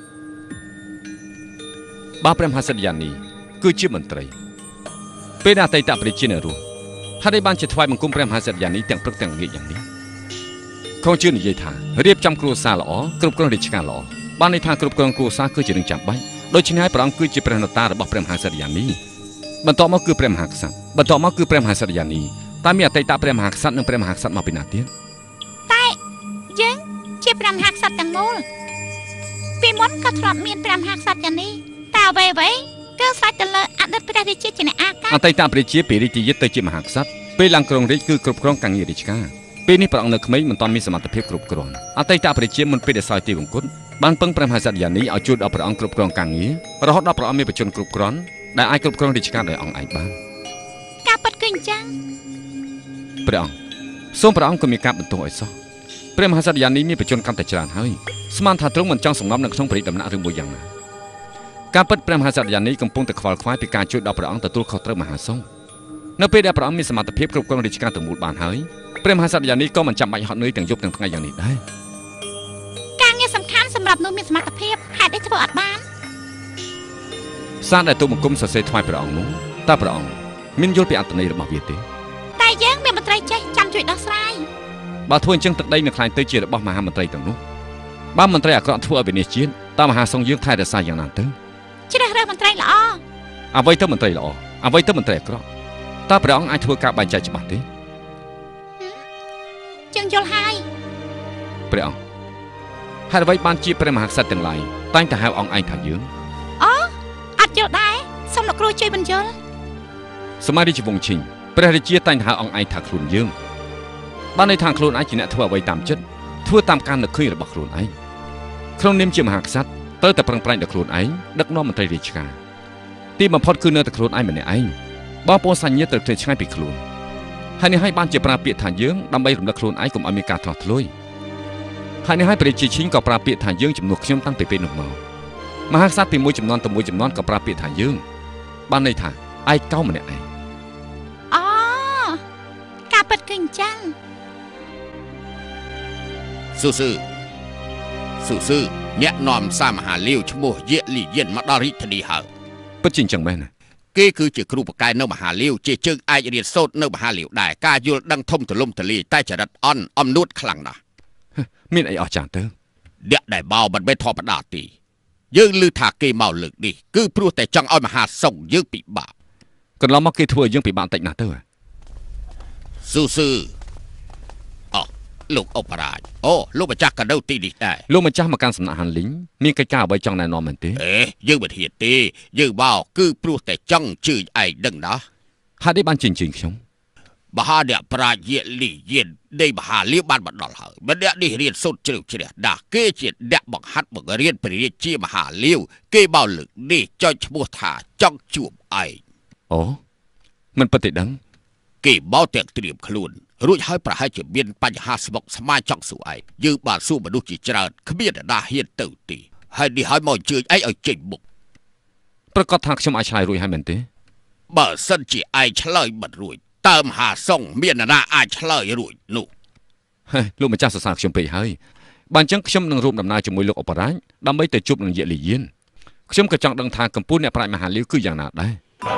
បើព្រះមហាក្សត្រយ៉ាងនេះគឺជាមន្ត្រីពេលអតីតប្រជាជនរស់ហើយបានជាថ្វាយបង្គំព្រះមហាក្សត្រយ៉ាងនេះទាំងព្រឹកទាំងល្ងាចយ៉ាងនេះខំជឿនិយាយថារៀបចំគ្រួសារល្អគ្រប់គ្រងរាជការល្អបានន័យថាគ្រប់គ្រងគ្រួសារគឺជារឿងចាំបាច់ដូច្នេះហើយព្រះអង្គគឺជាព្រះនតារបស់ព្រះមហាក្សត្រយ៉ាងនេះបន្ទាប់មកគឺព្រះមហាក្សត្របន្ទាប់មកគឺព្រះមហាក្សត្រយ៉ាងនេះតែមានអតីតព្រះមហាក្សត្រនិងព្រះមហាក្សត្រមកពីណាទៀតតែយើងជាព្រះមហាក្សត្រទាំងមូលពីមុនក៏ធ្លាប់មានព្រះមហាក្សត្រយ៉ាងនេះតែអ្វីអ្វីគឺស្រេចទៅលើអតីតព្រះរាជាជាអ្នកអាកាអតីតព្រះរាជាពីរាជយុទ្ធទៅជាមហាក្សត្រពេលឡើងគ្រងរាជគឺគ្រប់គ្រងការងាររាជការពេលនេះព្រះអង្គនៅក្មេងមិនទាន់មានសមត្ថភាពគ្រប់គ្រាន់អតីតព្រះរាជាមុនពេលដែលសោយទីវង្គតបានពឹងព្រះមហាក្សត្រយ៉ាងនេះឲ្យជួយដល់ព្រះអង្គគ្រប់គ្រងការងាររហូតដល់ព្រះអង្គមានបច្ចុប្បន្នគ្រប់គ្រាន់ដែលអាចគ្រប់គ្រងរាជការដោយអង្គឯងបានការពិតគឺអញ្ចឹងព្រះអង្គសូមព្រះអង្គកុំមានការបន្ទោសឲ្យសោះព្រះមហាក្សត្រយ៉ាងនេះមានបច្ចុប្បន្នកាន់តែច្រើនហើយស្មានថាទ្រង់មិនចង់សង្ងំនៅក្នុងព្រះរាជដំណាក់ឬមួយយ៉ាងណាការពិតព្រះមហាក្សត្រយ៉ាងនេះកំពុងតែខ្វល់ខ្វាយពីការជួយដល់ព្រះអង្គទទួលខុសត្រូវមហាសង្ឃនៅពេលដែលព្រះអង្គមានសមត្ថភាពគ្រប់គ្រងរាជការទាំងមូលបានហើយព្រះមហាក្សត្រយ៉ាងនេះក៏មិនចាំបាច់ហត់នឿយទាំងយប់ទាំងថ្ងៃយ៉ាងនេះដែរការងារសំខាន់សម្រាប់នោះមានសមត្ថភាពហេតុអីធ្វើអត់បានសារដែលទូលបង្គំសរសេរថ្វាយព្រះអង្គនោះតើព្រះអង្គមានយល់ពីអត្ថន័យរបស់វាទេតែយើងមានមន្ត្រីចេះចាំជួយដោះស្រាយបើធ្វើអញ្ចឹងទឹកដីនឹងខ្លាយទៅជារបស់មហាមន្ត្រីទាំងនោះបើមន្ត្រីអាក្រក់ធ្វើឲ្យវិនិច្ឆ័យជាតិតើមហាសង្ឃយើងថែរក្សាយ៉ាងណាទៅជ្រើសរើសមន្ត្រីល្អអ្វីទៅមន្ត្រីល្អអ្វីទៅមន្ត្រីអាក្រក់តើព្រះអង្គអាចធ្វើការបែងចែកច្បាស់ទេយើងយល់ហើយព្រះអង្គហេតុអ្វីបានជាព្រះមហាក្សត្រទាំងឡាយតែងតែហៅអង្គឯងថាយើងអូអត់យល់ដែរសូមលោកគ្រូជួយបញ្យល់សម័យរាជវង្សឈិងព្រះរាជាតែងតែហៅអង្គឯងថាខ្លួនយើងបានន័យថាខ្លួនឯងជាអ្នកធ្វើអ្វីតាមចិត្តធ្វើតាមការនឹកឃើញរបស់ខ្លួនឯងក្នុងនាមជាមហាក្សត្រត្រូវតែប្រឹងប្រែងដល់ខ្លួនឯងដឹកនាំមន្ត្រីរាជការទីបំផុតគឺនៅតែខ្លួនឯងម្នាក់ឯងបងប្អូនសញ្ញាត្រូវធ្វើឆ្ងាយពីខ្លួនហើយនេះហើយបានជាប្រើពាក្យថាយើងដើម្បីរំលឹកខ្លួនឯងកុំឲ្យមានការឆ្លោះឆ្លួយហើយនេះហើយព្រះរាជាឈិងក៏ប្រើពាក្យថាយើងជំនួសខ្ញុំតាំងពីពេលនោះមកមហាក្សត្រពីមួយចំនួនទៅមួយចំនួនក៏ប្រើពាក្យថាយើងបានន័យថាឯកោម្នាក់ឯងអូការពិតគឺអញ្ចឹងស៊ូស៊ឺស៊ូស៊ឺអ្នកនាំសារមហាលាវឈ្មោះយេលីយិនមកដល់រាជធានីហើយពិតជាអញ្ចឹងមែនគេគឺជាគ្រូបកែនៅមហាលាវជាជើងឯករៀនសូត្រនៅមហាលាវដែរការយល់ដឹងធំទូលំទូលាយតែចរិតអន់អំនួតខ្លាំងណាស់មានអីអស្ចារ្យទៅអ្នកដែលបោមិនមែនធម្មតាទេយើងឮថាគេមកលើកនេះគឺព្រោះតែចង់ឲ្យមហាសង្ឃយើងពិបាកកន្លងមកគេធ្វើយើងពិបាកតិចណាស់ទៅស៊ូស៊ឺអូលោកអបរាជអូលោកម្ចាស់កណ្ដូវទីនេះដែរលោកម្ចាស់មកកាន់សំណាក់ហាន់លីងមានកិច្ចការអ្វីចង់ណែនាំមែនទេអេយើងមិនហ៊ានទេយើងបោគឺព្រោះតែចង់ជឿឯងដឹងណាហេតុអីបានជិញ្ជិញខ្ញុំមហាអ្នកប្រាជ្ញយេលីយិននៃមហាលាវបានមកដល់ហើយម្នាក់នេះរៀនសូត្រជ្រៅជ្រះដាស់គេជាអ្នកបង្ហាត់បង្រៀនព្រះរាជាមហាលាវគេបោលើកនេះចុចឈ្មោះថាចង់ជួបឯងអូមិនពិតទេដឹងគេបោតែត្រៀមខ្លួនរួចហើយប្រហែលជាមានបញ្ហាស្មុគស្មាញចង់សួរឯងយើងបានសួរមនុស្សជាច្រើនគ្មានអ្នកណាហ៊ានទៅទេហើយនេះហើយមកអញ្ជើញឯងឲ្យចេញមុខប្រកាសថាខ្ញុំអាចឆ្លើយរួចហើយមែនទេបើសិនជាឯងឆ្លើយមិនរួចតើមហាសង្ឃមានអ្នកណាអាចឆ្លើយរួចនោះហេលោកម្ចាស់សរសើរខ្ញុំពេកហើយបើអញ្ចឹងខ្ញុំនឹងរួមដំណើរជាមួយលោកអបរាជដើម្បីទៅជួបនឹងយេលីយិនខ្ញុំក៏ចង់ដឹងថាកម្ពុជាអ្នកប្រាជ្ញមហាលាវគឺយ៉ាងណាដែរ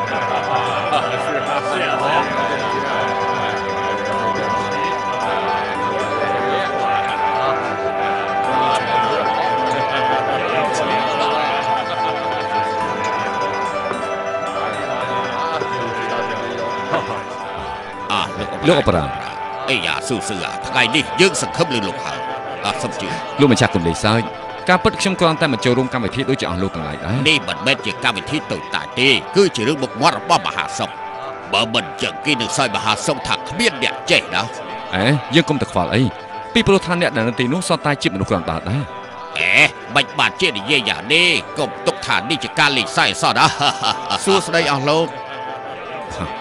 លោកអបរាជអីយ៉ាស៊ូស៊ឺថ្ងៃនេះយើងសង្ឃឹមលើលោកហើយអត់សុំជឿលោកម្ចាស់កុំលេងសើចការពិតខ្ញុំគ្រាន់តែមកចូលរួមកម្មវិធីដូចជាអស់លោកទាំងឡាយដែរនេះមិនមែនជាកម្មវិធីតូចតាចទេគឺជារឿងមុខមាត់របស់មហាសង្ឃបើមិនចឹងគេនឹងសើចមហាសង្ឃថាគ្មានអ្នកចេះណាអេយើងកុំទៅខ្វល់អីពីព្រោះថាអ្នកដែលនៅទីនោះសតតែជាមនុស្សគ្រាន់តែដែរអេមិនបាច់ជានិយាយយ៉ាងនេះកុំទុកថានេះជាការលេងសើចអសោះណាសួស្តីអស់លោក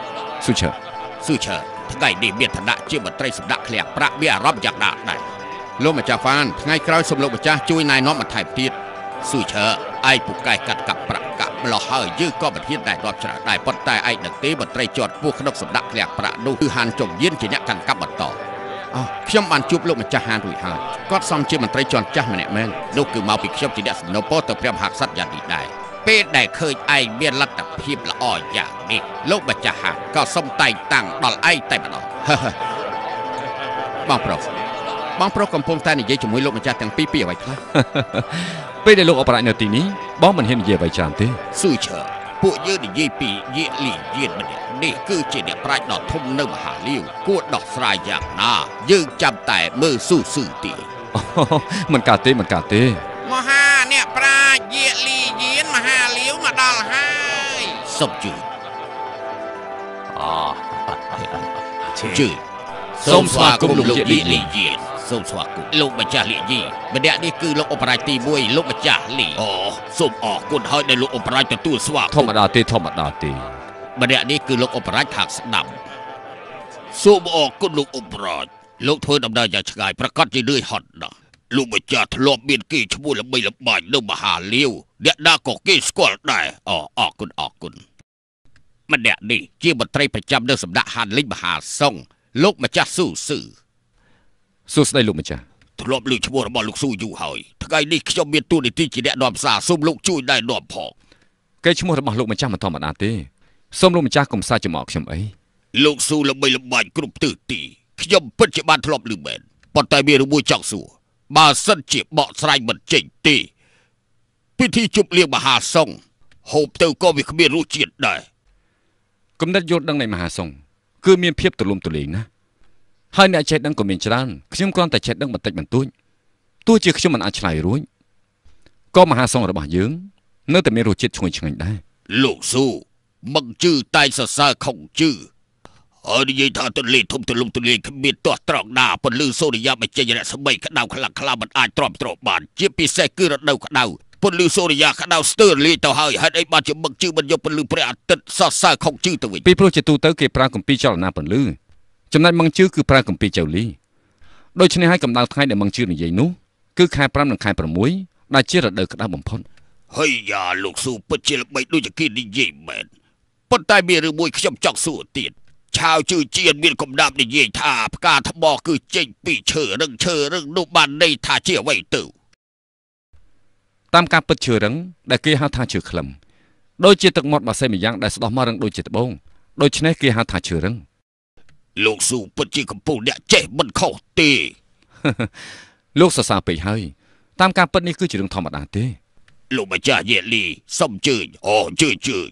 ស៊ូឈើស៊ូឈើថ្ងៃនេះមានឋានៈជាមន្ត្រីសម្ដេចឃ្លាំងប្រាក់មានអារម្មណ៍យ៉ាងណាដែរលោកម្ចាស់ហ្វានថ្ងៃក្រោយសូមលោកម្ចាស់ជួយណែនាំបន្ថែមទៀតស៊ូឈើឯងពូកែកាត់កាប់ប្រាក់កាប់ម្លោះហើយយើងក៏មិនហ៊ានដែររាប់ច្រើនដែរប៉ុន្តែឯងនឹងទេមន្ត្រីជាន់ខ្ពស់ក្នុងសម្ដេចឃ្លាំងប្រាក់នោះគឺហានចំយៀនជាអ្នកកាន់កាប់បន្តអោះខ្ញុំបានជួបលោកម្ចាស់ហានរួចហើយគាត់សំជាមន្ត្រីជាន់ចាស់ម្នាក់មែននោះគឺមកពីខ្ញុំជាអ្នកសំណូមពរទៅព្រះមហាក្សត្រយ៉ាងនេះដែរពេលដែលឃើញឯងមានលទ្ធភាពល្អយ៉ាងនេះលោកម្ចាស់ហានក៏សុំតែងតាំងដល់ឯងតែម្ដងបងប្រុសបងប្រុសកំពុងតែនិយាយជាមួយលោកម្ចាស់ទាំងពីរពីអ្វីខ្លះពេលដែលលោកអបរាជនៅទីនេះបងមិនហ៊ាននិយាយអ្វីច្រើនទេស៊ូឈើពួកយើងនិយាយពីយេលីយៀនម្នាក់នេះគឺជាអ្នកប្រាជ្ញដ៏ធំនៅមហាលាវគួរដោះស្រាយយ៉ាងណាយើងចាំតែមើលស៊ូស៊ឺទីមិនកើតទេមិនកើតទេមហាអ្នកប្រាជ្ញយេលីយៀនមហាលាវមកដល់ហើយសុំជឿអូជឿសូមស្វាគមន៍លោកយេលីយៀនសូមស្វាគមន៍លោកម្ចាស់លីយីម្នាក់នេះគឺលោកអបរាជទីមួយលោកម្ចាស់លីអូសូមអរគុណហើយដែលលោកអបរាជទទួលស្វាគមន៍ធម្មតាទេធម្មតាទេម្នាក់នេះគឺលោកអបរាជខាងស្ដាំសូមអរគុណលោកអបរាជលោកធ្វើដំណើរយ៉ាងឆ្ងាយប្រកាសជាលឿនហត់ណាស់លោកម្ចាស់ធ្លាប់មានគេឈ្មោះល្បីល្បាញនៅមហាលាវអ្នកណាក៏គេស្គាល់ដែរអូអរគុណអរគុណម្នាក់នេះជាមន្ត្រីប្រចាំនៅសម្ដេចហានលីងមហាសុងលោកម្ចាស់ស៊ូស៊ឺសួស្តីលោកម្ចាស់ធ្លាប់លើឈ្មោះរបស់លោកស៊ូយូរហើយថ្ងៃនេះខ្ញុំមានតួនាទីជាអ្នកនាំសារសូមលោកជួយណែនាំផងកេរ្តិ៍ឈ្មោះរបស់លោកម្ចាស់មិនធម្មតាទេសូមលោកម្ចាស់កុំសាច់ចំអកខ្ញុំអីលោកស៊ូល្បីល្បាញគ្រប់ទិសទីខ្ញុំពិតជាបានធ្លាប់ឮមែនប៉ុន្តែមានរឿងមួយចង់សួរបើសិនជាបកស្រាយមិនចេញទេពិធីជប់លៀងមហាសុងហូបទៅក៏វាគ្មានរសជាតិដែរគំនិតយល់ដឹងនៃមហាសុងគឺមានភាពទូលំទូលាយណាស់ហើយអ្នកចេះដឹងក៏មានច្រើនខ្ញុំគ្រាន់តែចេះដឹងបន្តិចបន្តួចទោះជាខ្ញុំមិនអាចឆ្លើយរួចក៏មហាសុងរបស់យើងនៅតែមានរសជាតិឈ្ងុយឆ្ងាញ់ដែរលោកស៊ូមឹងជឺតែសរសើរខុងជឺហើយនិយាយថាទន្លេធំទូលំទូលាយគ្មានទាស់ត្រង់ណាពន្លឺសូរ្យបញ្ចេញរស្មីក្តៅខ្លាំងខ្លាមិនអាចទ្រាំទ្របានជាពិសេសគឺរដូវក្តៅពន្លឺសូរ្យក្តៅស្ទើរលាយទៅហើយហេតុអីបានជាមឹងជឺមិនយកពន្លឺព្រះអាទិត្យសរសើរខុងជឺទៅវិញពីព្រោះជាទូទៅគេប្រើគម្ពីរចលនាពន្លឺចំណែកមឹងជឺគឺប្រើគម្ពីរចៅលីដូច្នេះហើយកម្ដៅថ្ងៃដែលមឹងជឺនិយាយនោះគឺខែប្រាំនិងខែប្រាំមួយដែលជារដូវក្តៅបំផុតហើយយ៉ាលោកស៊ូពិតជាល្បីដូចជាគេនិយាយមែនប៉ុន្តែមានរឿងមួយខ្ញុំចង់សួរទៀតឆាវជឿជាមានកំដាប់និយាយថាផ្កាថ្មគឺចេញពីឈើរឹងឈើរឹងនោះបានន័យថាជាអ្វីទៅតាមការពិតឈើរឹងដែលគេហៅថាឈើក្លឹមដូចជាទឹកមាត់បាសេម្យ៉ាងដែលស្ដោះមករឹងដូចជាត្បូងដូច្នេះគេហៅថាឈើរឹងលោកស៊ូពិតជាកំពុងអ្នកចេះមិនខុសទេលោកសរសើរពេកហើយតាមការពិតនេះគឺជារឿងធម្មតាទេលោកម្ចាស់យេលីសូមជើញអូជើញជើញ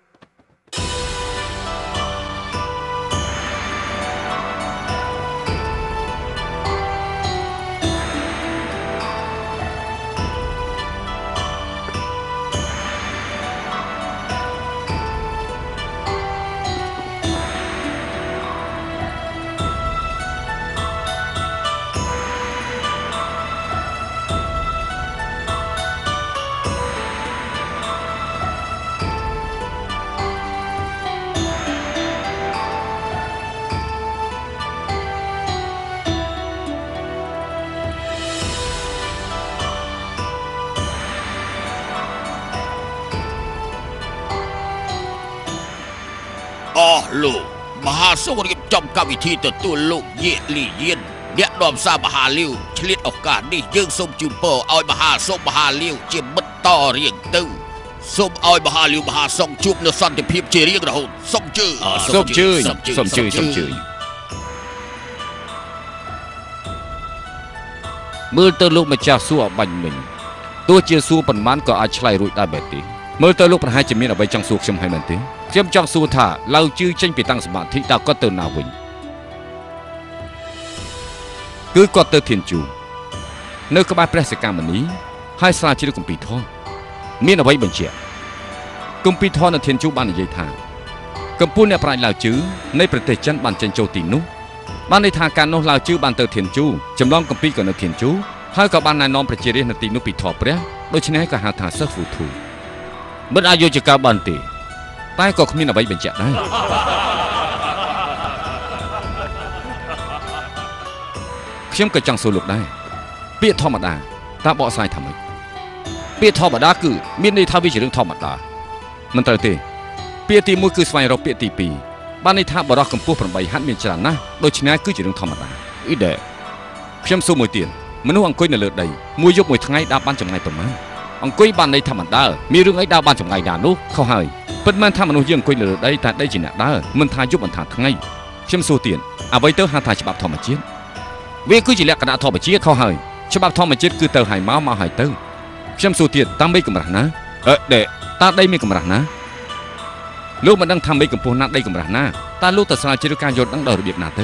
អស់លោកមហាសុងរៀបចំកម្មវិធីទទួលលោកយេលីយៀនអ្នកនាំសារមហាលាវឆ្លៀតឱកាសនេះយើងសូមជូនពរឲ្យមហាសុងមហាលាវជាមិត្តតរៀងទៅសូមឲ្យមហាលាវមហាសុងជួបនូវសន្តិភាពជារៀងរហូតសូមជឿសូមជឿសូមជឿសូមជឿមើលទៅលោកម្ចាស់សួរអបាញ់មិញទោះជាសួរប៉ុន្មានក៏អាចឆ្លើយរួចដែរបែបនេះមើលទៅលោកប្រហែលជាមានអ្វីចង់សួរខ្ញុំហើយមែនទេខ្ញុំចង់សួរថាឡៅជឿចេញពីតាំងសមាធិតើគាត់ទៅណាវិញគឺគាត់ទៅធានជូនៅក្បែរព្រះសិកាមនីហើយស្រាវជ្រាវគម្ពីរធម៌មានអ្វីបញ្ជាក់គម្ពីរធម៌នៅធានជូបាននិយាយថាកម្ពុជាអ្នកប្រាជ្ញឡៅជឿនៃប្រទេសចិនបានចេញចូលទីនោះបានន័យថាការនោះឡៅជឿបានទៅធានជូចម្លងគម្ពីរក៏នៅធានជូហើយក៏បានណែនាំប្រជារាស្ត្រនៅទីនោះពីធម៌ព្រះដូច្នេះក៏ហៅថាសិស្សហ្វូធូមិនអាចយកជាការបានទេតែក៏គ្មានអ្វីបញ្ជាក់ដែរខ្ញុំក៏ចង់សួរលោកដែរពាក្យធម្មតាតើបកស្រាយថាម៉េចពាក្យធម្មតាគឺមានន័យថាវាជារឿងធម្មតាមិនត្រូវទេពាក្យទីមួយគឺស្វែងរកពាក្យទីពីរបានន័យថាបរោះកម្ពស់ប្រាំបីហាត់មានច្រើនណាស់ដូច្នេះគឺជារឿងធម្មតាអ៊ីដេខ្ញុំសួរមួយទៀតមនុស្សអង្គុយនៅលើដីមួយយប់មួយថ្ងៃដើរបានចម្ងាយប៉ុន្មានអង្គុយបានន័យថាមិនដើរមានរឿងអីដើរបានចម្ងាយណាស់នោះខុសហើយពិតមែនថាមនុស្សយើងអង្គុយនៅលើដីតែដីជាអ្នកដើរមិនថាយប់មិនថាថ្ងៃខ្ញុំសួរទៀតអ្វីទៅហៅថាច្បាប់ធម្មជាតិវាគឺជាលក្ខណៈធម្មជាតិខុសហើយច្បាប់ធម្មជាតិគឺទៅហើយមកមកហើយទៅខ្ញុំសួរទៀតតាមមេកម្រាស់ណាអឺដេតើដីមានកម្រាស់ណាលោកមិនដឹងថាមេកម្ពស់ណាដីកម្រាស់ណាតើលោកទៅស្រាវជ្រាវការយល់ដឹងដល់របៀបណាទៅ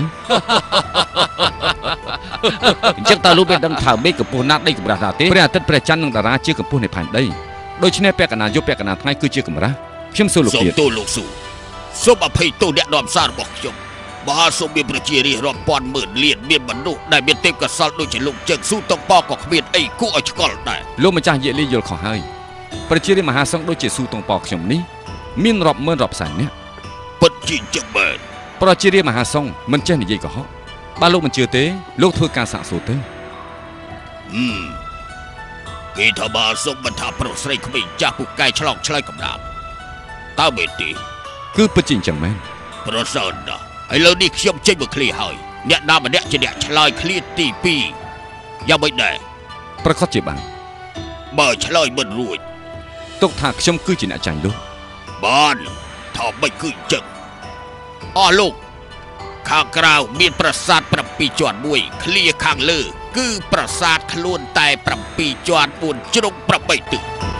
អញ្ចឹងតើលោកមានដឹងថាមេកម្ពស់ណាដីកម្រាស់ណាទេព្រះអាទិត្យព្រះច័ន្ទនិងតារាជាកម្ពស់នៃផែនដីដូច្នេះពាក់កណ្ដាលយប់ពាក់កណ្ដាលថ្ងៃគឺជាកម្រាស់ខ្ញុំសួរលោកទៀតសូមទូលលោកស៊ូសូមអភ័យទោសអ្នកនាំសាររបស់ខ្ញុំមហាសូមមានប្រជារាស្ត្ររាប់ពាន់ម៉ឺនលានមានមនុស្សដែលមានទេពកោសល្យដូចជាលោកជើងស៊ូតុងប៉ក៏គ្មានអីគួរឲ្យឆ្កល់ដែរលោកម្ចាស់យេលីយល់ខុសហើយប្រជារាស្ត្រមហាសង្ឃដូចជាស៊ូតុងប៉ខ្ញុំនេះមានរាប់ម៉ឺនរាប់សែននាក់ពិតជាចឹងមែនប្រជារាស្ត្រមហាសង្ឃមិនចេះនិយាយកុហកបើលោកមិនជឿទេលោកធ្វើការសាកសួរទៅហឹមគេថាបើសុំមិនថាប្រុសស្រីក្មេងចាស់ពូកែឆ្លងឆ្លើយកំដាប់តើមែនទេគឺពិតជាអញ្ចឹងមែនប្រសើរណាស់ឥឡូវនេះខ្ញុំចេញមកឃ្លាហើយអ្នកណាម្នាក់ជាអ្នកឆ្លើយឃ្លាទីពីរយ៉ាងម៉េចដែរប្រកាសជាបានបើឆ្លើយមិនរួចទុកថាខ្ញុំគឺជាអ្នកចាញ់លោកបានថាមិនគឺអញ្ចឹងអស់លោកខាងក្រៅមានប្រាសាទប្រាំពីរជាន់មួយឃ្លាខាងលើគឺប្រាសាទខ្លួនតែប្រាំពីរជាន់បួនជ្រុងប្រាំបីទិស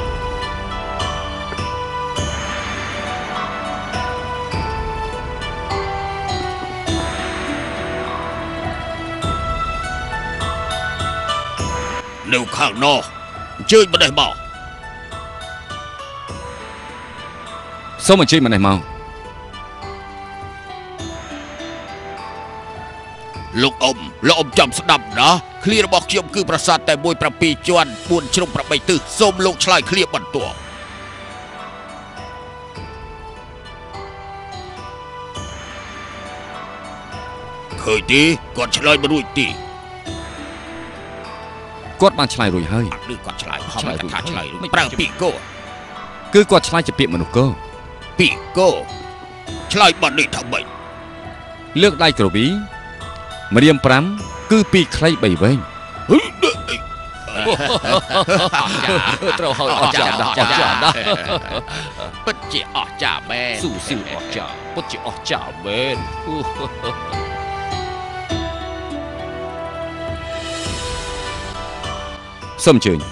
នៅខាងនោះអញ្ជើញម្នេះមកសូមអញ្ជើញម្នេះមកលោកអ៊ំលោកអ៊ំចាំស្ដាប់ណាឃ្លារបស់ខ្ញុំគឺប្រាសាទតែមួយប្រាំពីរជាន់បួនជ្រុងប្រាំបីទិសសូមលោកឆ្លើយឃ្លាបន្ទាប់ឃើញទេគាត់ឆ្លើយមិនរួចទេគាត់បានឆ្លើយរួចហើយឬគាត់ឆ្លើយហមថាឆ្លើយរួចប្រើពីគោគឺគាត់ឆ្លើយជាពាក្យមនុស្សគោពីគោឆ្លើយបាត់នេះថាម៉េចលើកដៃក្រវីម្រាមប្រាំគឺពីរខ្លីបីវែងត្រូវហើយអស្ចារ្យណាស់អស្ចារ្យណាស់ពិតជាអស្ចារ្យមែនស៊ូស៊ូអស្ចារ្យពិតជាអស្ចារ្យមែនសូមអញ្ជើញ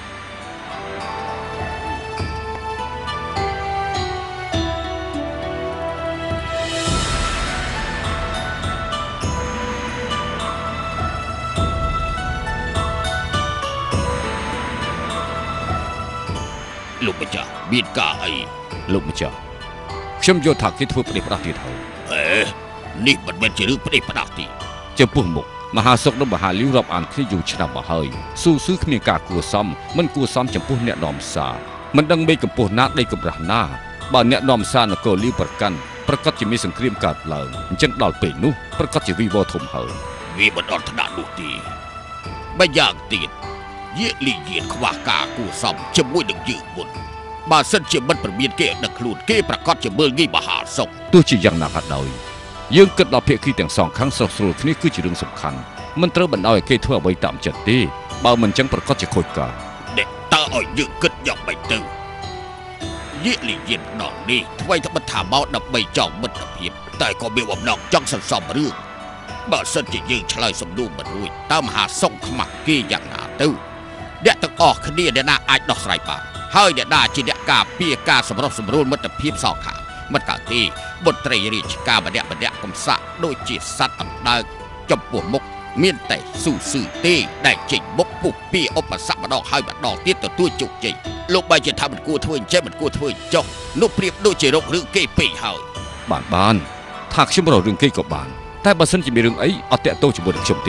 លោកម្ចាស់មានការអីលោកម្ចាស់ខ្ញុំយល់ថាគេធ្វើផ្ដេសផ្ដាស់ទៀតហើយអេនេះមិនមែនជារឿងផ្ដេសផ្ដាស់ទេចំពោះមុខមហាសុខនិងមហាលីវរាប់អានគ្នាយូរឆ្នាំមកហើយស៊ូស៊ឺគ្មានការគួរសមមិនគួរសមចំពោះអ្នកនាំសារមិនដឹងមេកម្ពស់ណាដីកម្រាស់ណាបើអ្នកនាំសារនគរលីវប្រកាន់ប្រកាសជាមានសង្គ្រាមកើតឡើងអញ្ចឹងដល់ពេលនោះប្រកាសជាវិវត្តធំហើយវាមិនអត់ថ្នាក់នោះទេបើយ៉ាងទៀតយេលីយានខ្វះការគួរសមជាមួយនឹងយើងមុនបើសិនជាមិនប្រមានគេដឹកខ្លួនគេប្រកាសជាមើលងាយមហាសុខទោះជាយ៉ាងណាក៏ដោយយើងគិតដល់ភាគីទាំងសងខាងស្រស់ស្រួលគ្នាគឺជារឿងសំខាន់មិនត្រូវបណ្ដោយឲ្យគេធ្វើអ្វីតាមចិត្តទេបើមិនចឹងប្រកាសជាខូចការអ្នកតើឲ្យយើងគិតយ៉ាងម៉េចទៅយេលីយានដល់នេះថ្មីត្បិតថាមកដើម្បីចង់មិត្តភាពតែក៏មានបំណងចង់សន្សំរឿងបើសិនជាយើងឆ្លើយសំណួរមិនរួចតើមហាសុខខ្មាស់គេយ៉ាងណាទៅអ្នកទាំងអស់គ្នាអ្នកណាអាចដោះស្រាយបានហើយអ្នកណាជាអ្នកការពារការសម្រុះសម្រួលមិត្តភាពសងខាងមិនកើតទេបុត្រីរាជការម្នាក់ម្នាក់កំសាក់ដូចជាសត្វអណ្ដើកចំពោះមុខមានតែស៊ូស៊ឺទេដែលចេញមុខពុះពីឧបសគ្គម្ដងហើយម្ដងទៀតទទួលជោគជ័យលោកបើជាថាមិនគួរធ្វើអញ្ចឹងមិនគួរធ្វើចុះនោះប្រៀបដូចជារករឿងគេពេកហើយបានបានថាខ្ញុំរករឿងគេក៏បានតែបើសិនជាមានរឿងអីអត់តាក់ទងជាមួយនឹងខ្ញុំទេ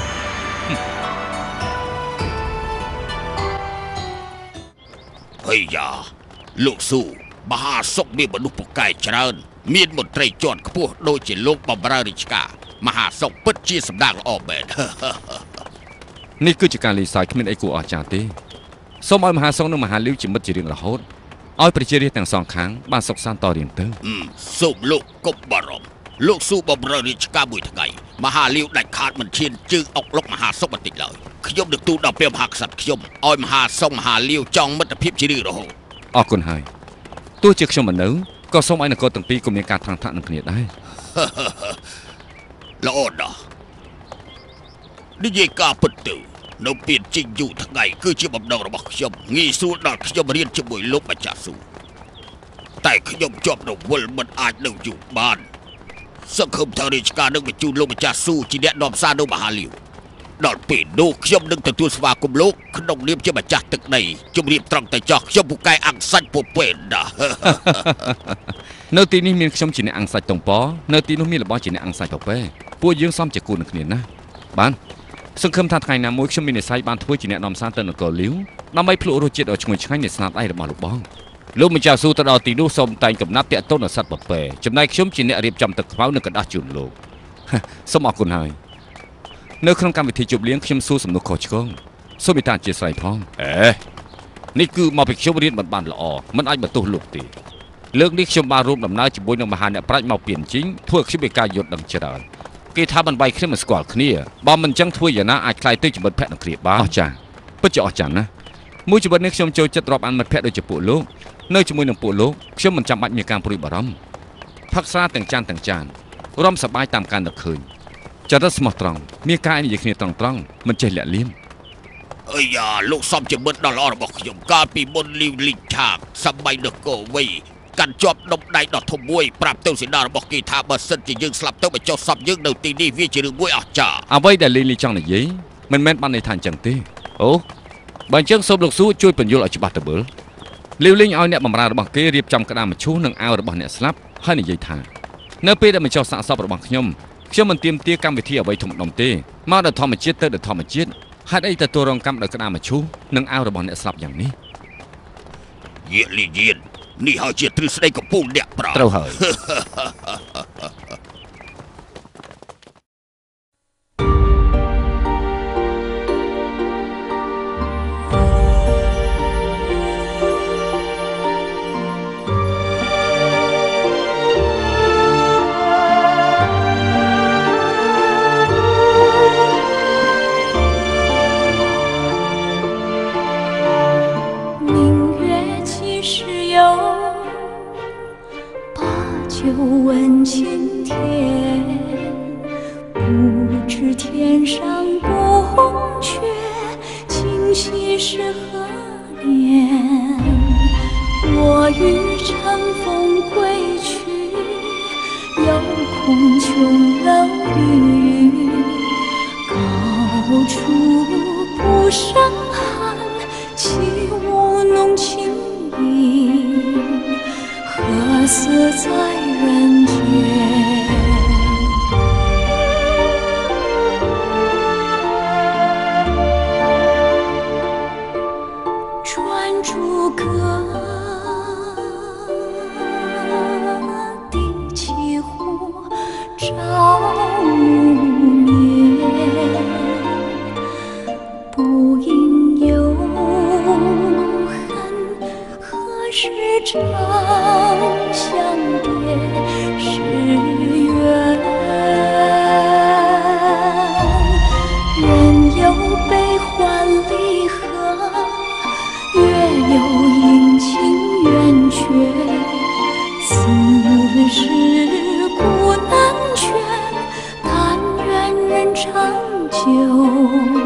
ហើយយ៉ាលោកស៊ូមហាសុខមានមនុស្សពូកែច្រើនមានមន្ត្រីជាន់ខ្ពស់ដូចជាលោកបម្រើរាជការមហាសុខពិតជាសម្ដេចល្អមែននេះគឺជាការលេងសើចគ្មានអីគួរអស្ចារ្យទេសូមឲ្យមហាសុខនិងមហាលាវជាមិត្តជារៀងរហូតឲ្យប្រជារាស្ត្រទាំងសងខាងបានសុខសាន្តតរៀងទៅសូមលោកកុំបារម្ភលោកស៊ូបំរើរាជការមួយថ្ងៃមហាលាវដាច់ខាតមិនឈានជើងអុកលុកមហាសុខបន្តិចឡើយខ្ញុំនឹងទូលដល់ព្រះមហាក្សត្រខ្ញុំឲ្យមហាសុខមហាលាវចង់មិត្តភាពជារៀងរហូតអរគុណហើយទោះជាខ្ញុំមិននៅក៏សូមឲ្យនគរទាំងពីរក៏មានការថ្នាំងថ្នាក់នឹងគ្នាដែរល្អណាស់និយាយការពិតទៅនៅពេលជិញយូរថ្ងៃគឺជាបំណងរបស់ខ្ញុំងាយស្រួលដល់ខ្ញុំរៀនជាមួយលោកម្ចាស់ស៊ូតែខ្ញុំជាប់រវល់មិនអាចនៅយូរបានសង្ឃឹមថារាជការនឹងបញ្ជូនលោកម្ចាស់ស៊ូជាអ្នកនាំសារនៅមហាលាវដល់ពេលនោះខ្ញុំនឹងទទួលស្វាគមន៍លោកក្នុងនាមជាម្ចាស់ទឹកដីជំរាបត្រង់តែចោះខ្ញុំពូកែអង្គសាច់ពពេនណានៅទីនេះមានខ្ញុំជាអ្នកអង្គសាច់តុងប៉នៅទីនោះមានរបស់ជាអ្នកអង្គសាច់ពពេពួកយើងសំជាគូនឹងគ្នាណាបានសង្ឃឹមថាថ្ងៃណាមួយខ្ញុំមាននិស្ស័យបានធ្វើជាអ្នកនាំសារទៅនគរលាវដើម្បីភ្លក់រសជាតិដ៏ឈ្ងុយឆ្ងាញ់នៃស្នាដៃរបស់លោកបងលោកម្ចាស់ស៊ូទៅដល់ទីនោះសូមតែងកំណាត់តាក់ទងនឹងសត្វពពេចំណែកខ្ញុំជាអ្នករៀបចំទឹកខ្មៅនិងกระดาษជូនលោកសូមអរគុណហើយនៅក្នុងកម្មវិធីជប់លៀងខ្ញុំសួរសំណួរខុសឆ្គងសូមមេត្តាអធិស្ឋានផងអេនេះគឺមកពីខ្ញុំរៀនមិនបានល្អមិនអាចបន្ទោសលោកទេលើកនេះខ្ញុំបានរួមដំណើរជាមួយនឹងមហាអ្នកប្រាជ្ញមកពីជីងធ្វើខ្ញុំមានការយល់ដឹងច្រើនគេថាមិនបាយគ្នាមិនស្គាល់គ្នាបើមិនចឹងធ្វើយ៉ាងណាអាចខ្លាយទៅជាមិត្តភក្តិនឹងគ្នាបានអស្ចារ្យពិតជាអស្ចារ្យណាស់មួយជីវិតនេះខ្ញុំចូលចិត្តរាប់អានមិត្តភក្តិដូចជាពួកលោកនៅជាមួយនឹងពួកលោកខ្ញុំមិនចាំបាច់មានការព្រួយបារម្ភផឹកស្រាទាំងចានទាំងចានរំសប្បាយតាមការនឹកឃើញចរិតស្មោះត្រង់មានការនិយាយគ្នាត្រង់ត្រង់មិនចេះលាក់លៀមអីយ៉ាលោកសំជាមិត្តដ៏ល្អរបស់ខ្ញុំកាលពីមុនលីវលីឆាកសម័យនគរវ័យកាន់ជាប់ដុំដៃដ៏ធំមួយប្រាប់ទៅសេនារបស់គេថាបើសិនជាយើងស្លាប់ទៅបញ្ចុះសពយើងនៅទីនេះវាជារឿងមួយអស្ចារ្យអ្វីដែលលីងលីចង់និយាយមិនមែនបានន័យថាអញ្ចឹងទេអូបើអញ្ចឹងសូមលោកស៊ូជួយបញ្យល់ឲ្យច្បាស់ទៅមើលលីវលីងឲ្យអ្នកបម្រើរបស់គេរៀបចំក្តារមឈូសនិងអាវរបស់អ្នកស្លាប់ហើយនិយាយថានៅពេលដែលបញ្ចុះសាកសពរបស់ខ្ញុំខ្ញុំមិនទាមទារកម្មវិធីអ្វីធំដុំទេមកដល់ធម្មជាតិទៅដល់ធម្មជាតិហេតុអីទទួលរងកម្មដោយក្តារមឈូសនិងអាវរបស់អ្នកស្លាប់យ៉ាងនេះយេលីយៀននេះហើយជាទ្រឹស្ដីកំពូលអ្នកប្រាត្រូវហើយ问青天，不知天上宫阙，今夕是何年？我欲乘风归去，又恐琼楼玉宇，高处不胜寒，起舞弄清影，何似在人间？转朱阁，低绮户，照无眠。不应有恨，何时长相别？是缘。人有悲欢离合，月有阴晴圆缺。此事古难全，但愿人长久。